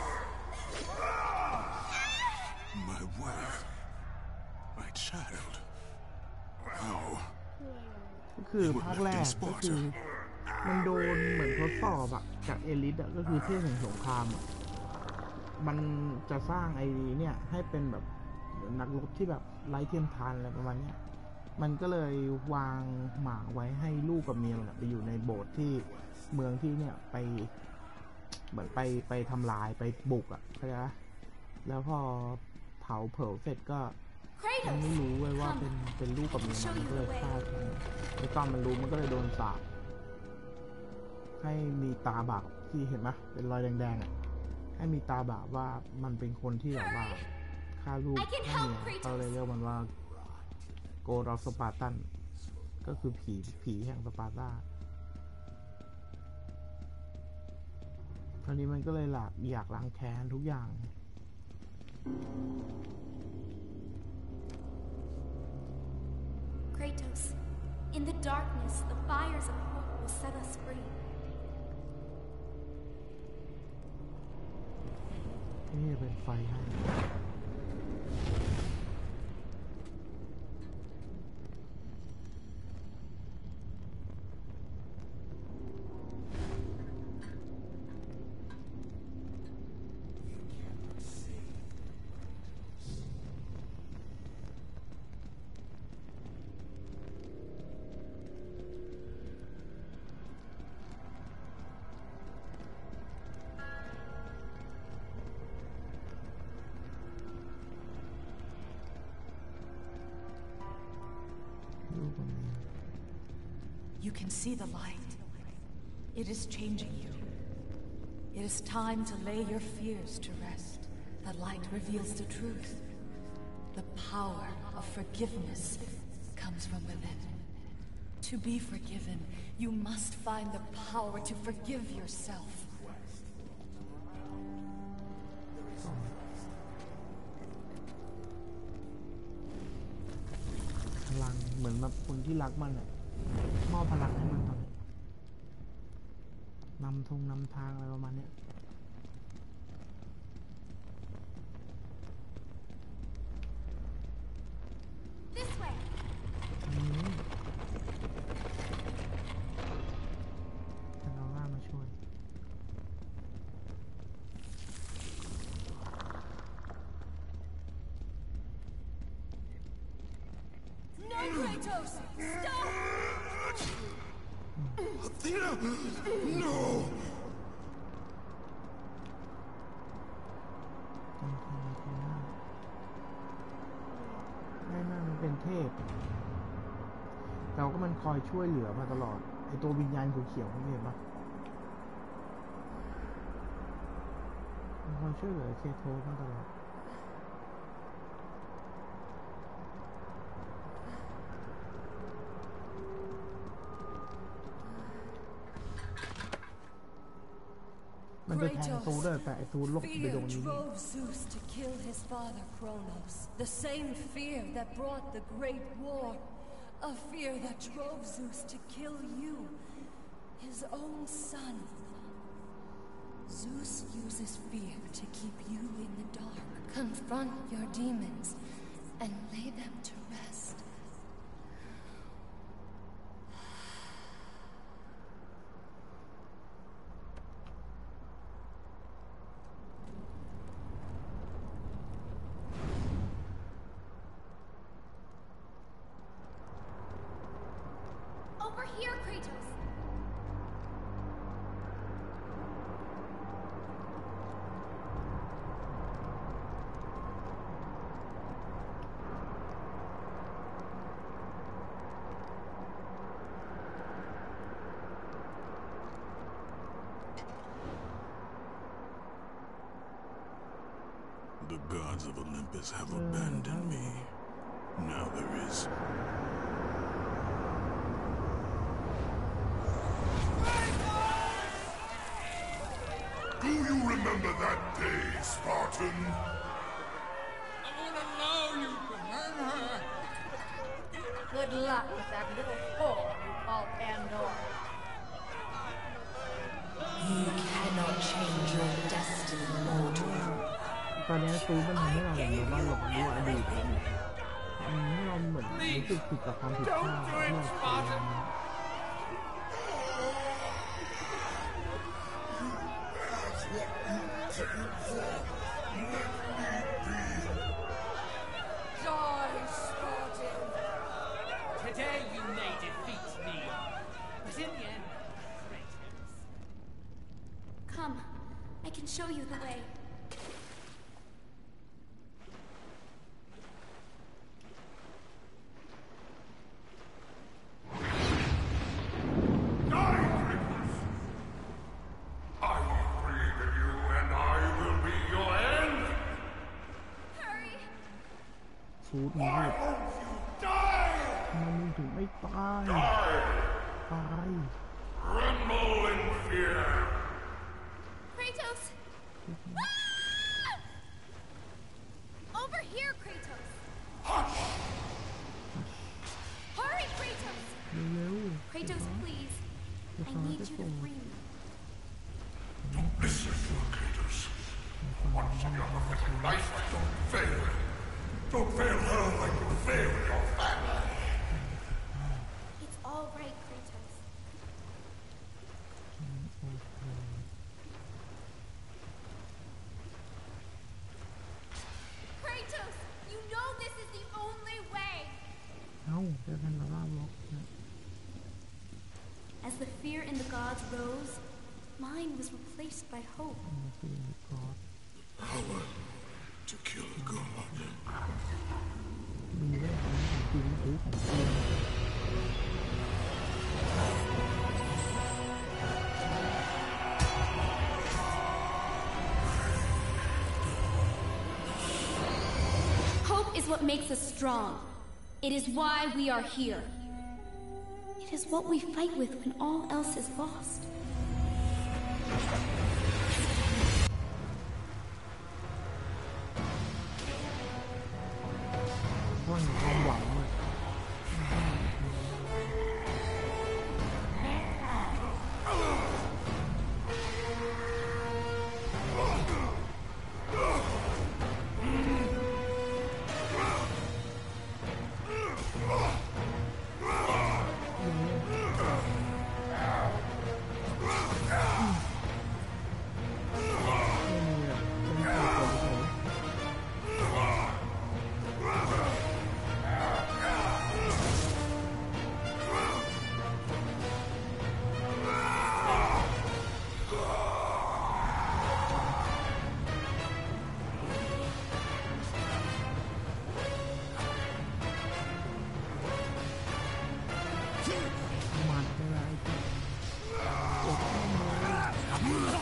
My wife. My child. How? ก็คือภาคแรกก็คือมันโดนเหมือนทดสอบอะจากเอลิสอะก็คือเทพแห่งสงครามอะมันจะสร้างไอ้เนี่ยให้เป็นแบบนักรบที่แบบไร้เทียมทานอะไรประมาณเนี้ยมันก็เลยวางหมาไว้ให้ลูกกับเมียมันไปอยู่ในโบสถ์ที่เมืองที่เนี่ยไปเหมือนไปไปทำลายไปบุกอ่ะเข้าใจปะแล้วพอเผาเผาเสร็จก็มันไม่รู้เลยว่าเป็นเป็นลูกกับเมียมันก็เลยฆ่าทิ้งไอ้ตอนมันรู้มันก็เลยโดนสาปให้มีตาบาปที่เห็นไหมเป็นรอยแดงๆอ่ะให้มีตาบาปว่ามันเป็นคนที่แบบว่าฆ่าลูกฆ่าเมียเขาเลยเรียกมันว่าโกดอฟสปาร์ตันก็คือผีผีแห่งสปาร์ตาคราวนี้มันก็เลยหลักอยากล้างแค้นทุกอย่าง Kratos, in the darkness, the fires of hope will set us free. นี่เป็นไฟให้ You can see the light. It is changing you. It is time to lay your fears to rest. The light reveals the truth. The power of forgiveness comes from within. To be forgiven, you must find the power to forgive yourself. พลังเหมือนแบบคนที่รักมันอะมอบพลังให้มันทำนำทงนำทางอะไรประมาณนี้ This way. อืมจะเอาล่ามาช่วย No, Kratos! Stop! Athena! No! ต้องทำอะไรกันนะแม่นั่นมันเป็นเทพเราก็มันคอยช่วยเหลือมาตลอดไอตัววิญญาณเขียวๆนี่เห็นปะมันคอยช่วยเหลือเคโทสมาตลอดมันจะแทงตูด้วยแต่ไอตูลบไปโด Fear นนี้ drove Zeus to kill his father Kronos. The same fear that brought the Great War. A fear that drove Zeus to kill you, his own son. Zeus uses fear to keep you in the dark. Confront your demons and lay them to rest. Over here, Kratos. The gods of Olympus have abandoned me. Now there is... Do you remember that day, Spartan? I won't allow you to hurt her! Good luck with that little whore you call Pandora. You cannot change your destiny, mortal. ตอนนี้ตูมันทำให้เราเห็นเลยว่าหลงรู้อดีตมันให้เราเหมือนรู้สึกผิดกับความผิดพลาดที่เราเคยทำ Die, Spartan! Today you may defeat me, but in the end, Kratos. Come, I can show you the way. สูดมาทำไมมึงถึงไม่ตายตาย Tremble in fear. Kratos! Ah! Over here, Kratos! Hush! Hurry, Kratos! เร็ว Kratos, please. I need you to free me. Don't listen to her, Kratos. Once in your pathetic life, don't fail. Don't fail her like you failed your family. It's all right, Kratos. Kratos, you know this is the only way. เอ้าเดี๋ยวกันมาล่าล็อกนะ As the fear in the gods rose, mine was replaced by hope. คือก็อด Power to kill a god. มีเรื่องของจริงหรือของจริง Hope is what makes us strong. It is why we are here. It is what we fight with when all else is lost. ว่ามีความหวังเลย มันอะไรกันโอ้โห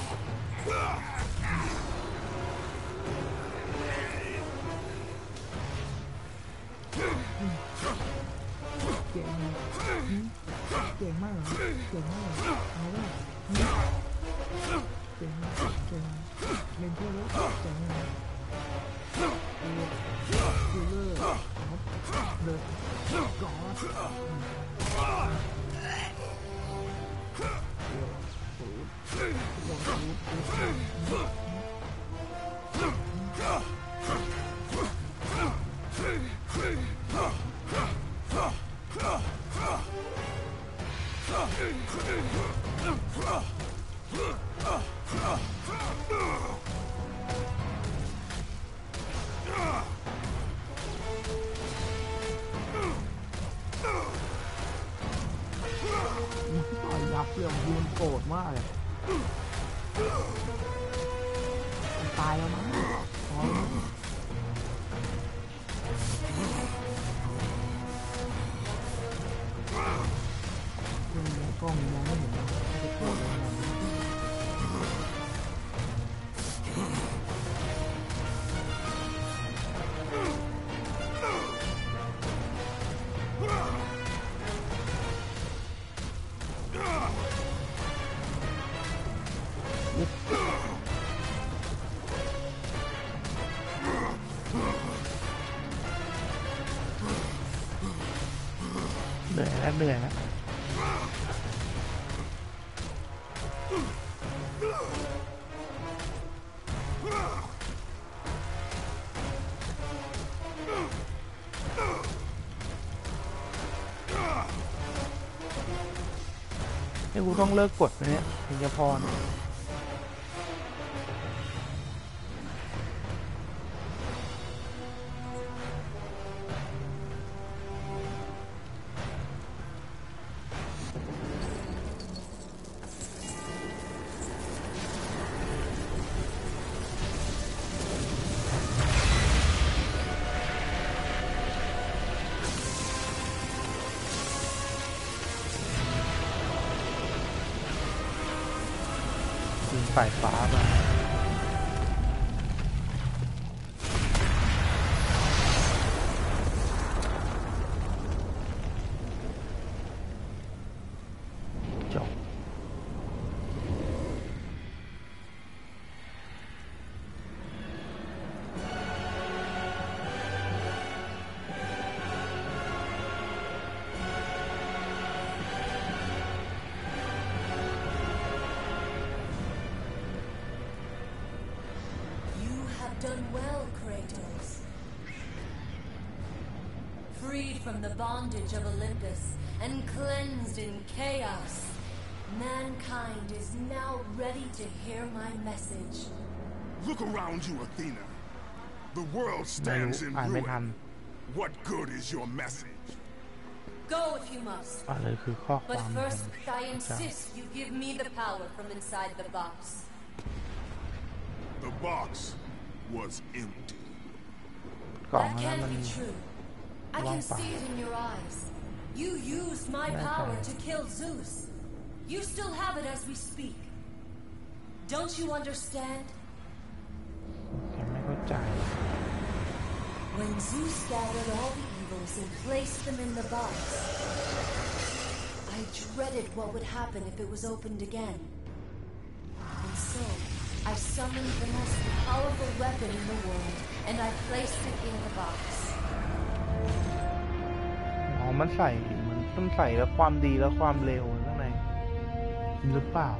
เก่งเก่งมากเหรอเก่งมากเหรอเอาละเก่งมากเก่งเล่นเพื่อแล้วเก่งมากคือเลิศเลิศก่อนต่อยยับเรื่องยูนโกรธมากเลยตายแล้วมั้งพอแล้วกล้องมองไม่เห็นนะจะโกรธอะไรเหนื่อยแล้วเหนื่อยแล้วนี่กูต้องเลิกกดไปเนี่ยถึงจะพอนะสายฟ้าไปจบ Done well, Kratos. Freed from the bondage of Olympus and cleansed in chaos, mankind is now ready to hear my message. Look around you, Athena. The world stands in ruin. What good is your message? Go if you must. But first, I insist you give me the power from inside the box. The box was empty. That can't be true. I can see it in your eyes. You used my power to kill Zeus. You still have it as we speak. Don't you understand? When Zeus gathered all the evils and placed them in the box, I dreaded what would happen if it was opened again. And so, I summoned the most powerful weapon in the world, and I placed it in the box. อ๋อมันใส่มันต้องใส่แล้วความดีแล้วความเลวข้างในหรือเปล่า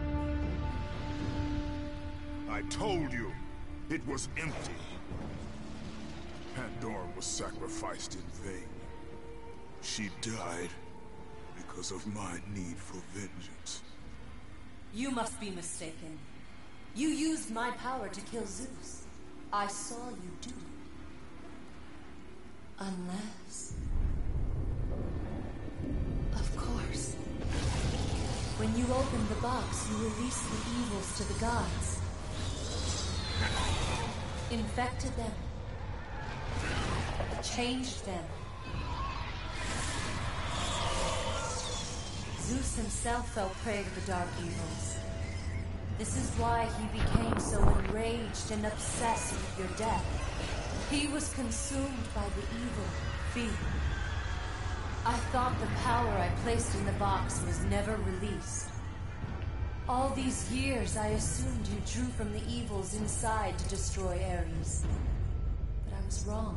I told you it was empty. Pandora was sacrificed in vain. She died because of my need for vengeance. You must be mistaken. You used my power to kill Zeus. I saw you do it. Unless... Of course. When you opened the box, you released the evils to the gods. Infected them. Changed them. Zeus himself fell prey to the dark evils. This is why he became so enraged and obsessed with your death. He was consumed by the evil, fear. I thought the power I placed in the box was never released. All these years I assumed you drew from the evils inside to destroy Ares. But I was wrong.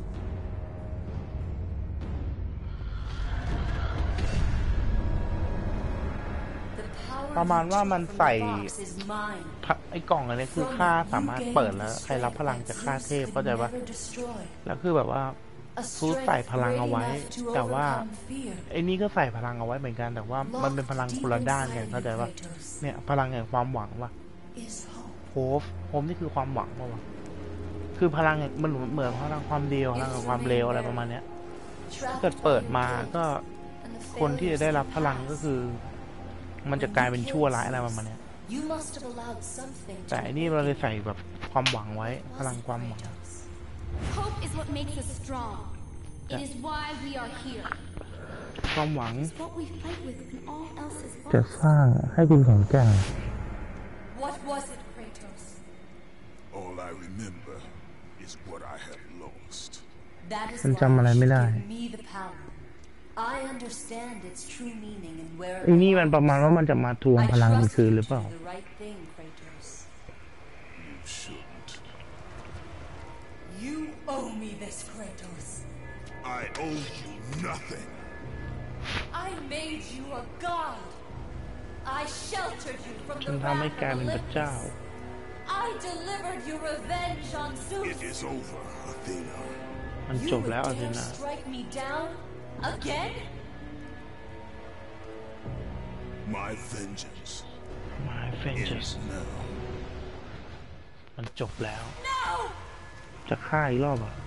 ประมาณว่ามันใส่ไอ้กล่องอันนี้คือค่าสามารถเปิดแล้วใครรับพลังจากค่าเทพเข้าใจปะแล้วคือแบบว่าซูใส่พลังเอาไว้แต่ว่าไอ้นี่ก็ใส่พลังเอาไว้เหมือนกันแต่ว่ามันเป็นพลังคนละด้านกันเข้าใจปะเนี่ยพลังแห่งความหวังวะโฮฟโฮฟนี่คือความหวังปะวะคือพลังมันเหมือนพลังความเดียวพลังความเลวอะไรประมาณเนี้ยถ้าเกิดเปิดมาก็คนที่จะได้รับพลังก็คือมันจะกลายเป็นชั่วร้ายอะไรประมาณนี้แต่อันนี้เราเลยใส่แบบความหวังไว้พลังความหวัง Hope is what makes us strong. It is why we are here. ความหวัง What we fight with when all else is lost. จะสร้างให้คุณแข็งแกร่ง What was it, Kratos? All I remember is what I have lost. That is ฉันจำอะไรไม่ได้ give me the power. I understand its true meaning and where ไอ้นี่มันประมาณว่ามันจะมาทวงพลังคืนหรือเปล่า the right thing, Kratos. You shouldn't. You owe me this, Kratos. I owe you nothing. I made you a god. I sheltered you from ฉัน the ทำให้ wrath กลาย of เป็นพระเจ้า Olympus. I delivered you revenge on Zeus. It is over, Athena. มันจบแล้ว You อา would เท dare นา strike me down again? My vengeance. My vengeance ends now. มันจบแล้ว No! จะฆ่าอีกรอบอ่ะ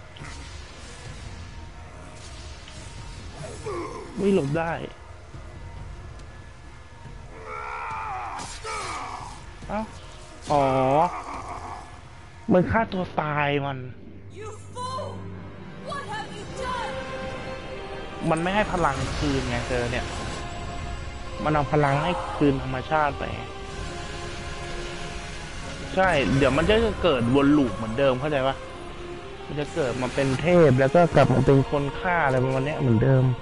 ไม่หลบได้เอ้าอ๋อมันฆ่าตัวตายมัน You fool! What have you done? มันไม่ให้พลังคืนไงเธอเนี่ยมันเอาพลังให้คืนธรรมชาติไปใช่เดี๋ยวมันจะเกิดวนลูปเหมือนเดิมเข้าใจปะมันจะเกิดมาเป็นเทพแล้วก็กลับมาเป็นคนฆ่าอะไรประมาณนี้เหมือนเดิม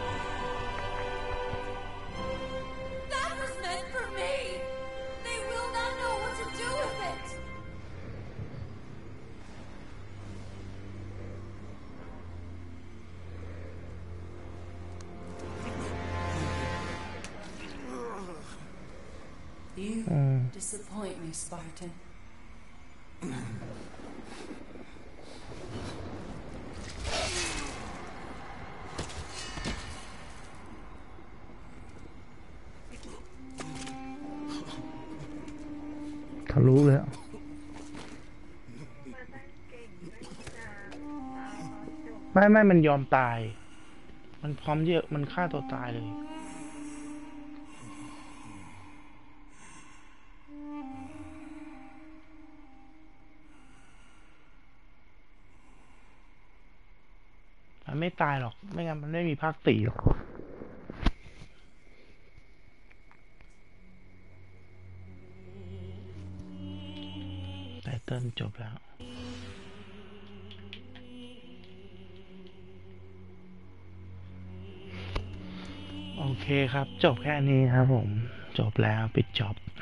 That was meant for me. They will not know what to do with it. You disappoint me, Spartan. ทะลุเลยไม่ไม่มันยอมตาย มันพร้อมเยอะมันฆ่าตัวตายเลยมันไม่ตายหรอกไม่งั้นมันไม่มีภาคสี่หรอกไตเติ้ลจบแล้วโอเคครับจบแค่นี้ครับผมจบแล้วปิดจ็อบ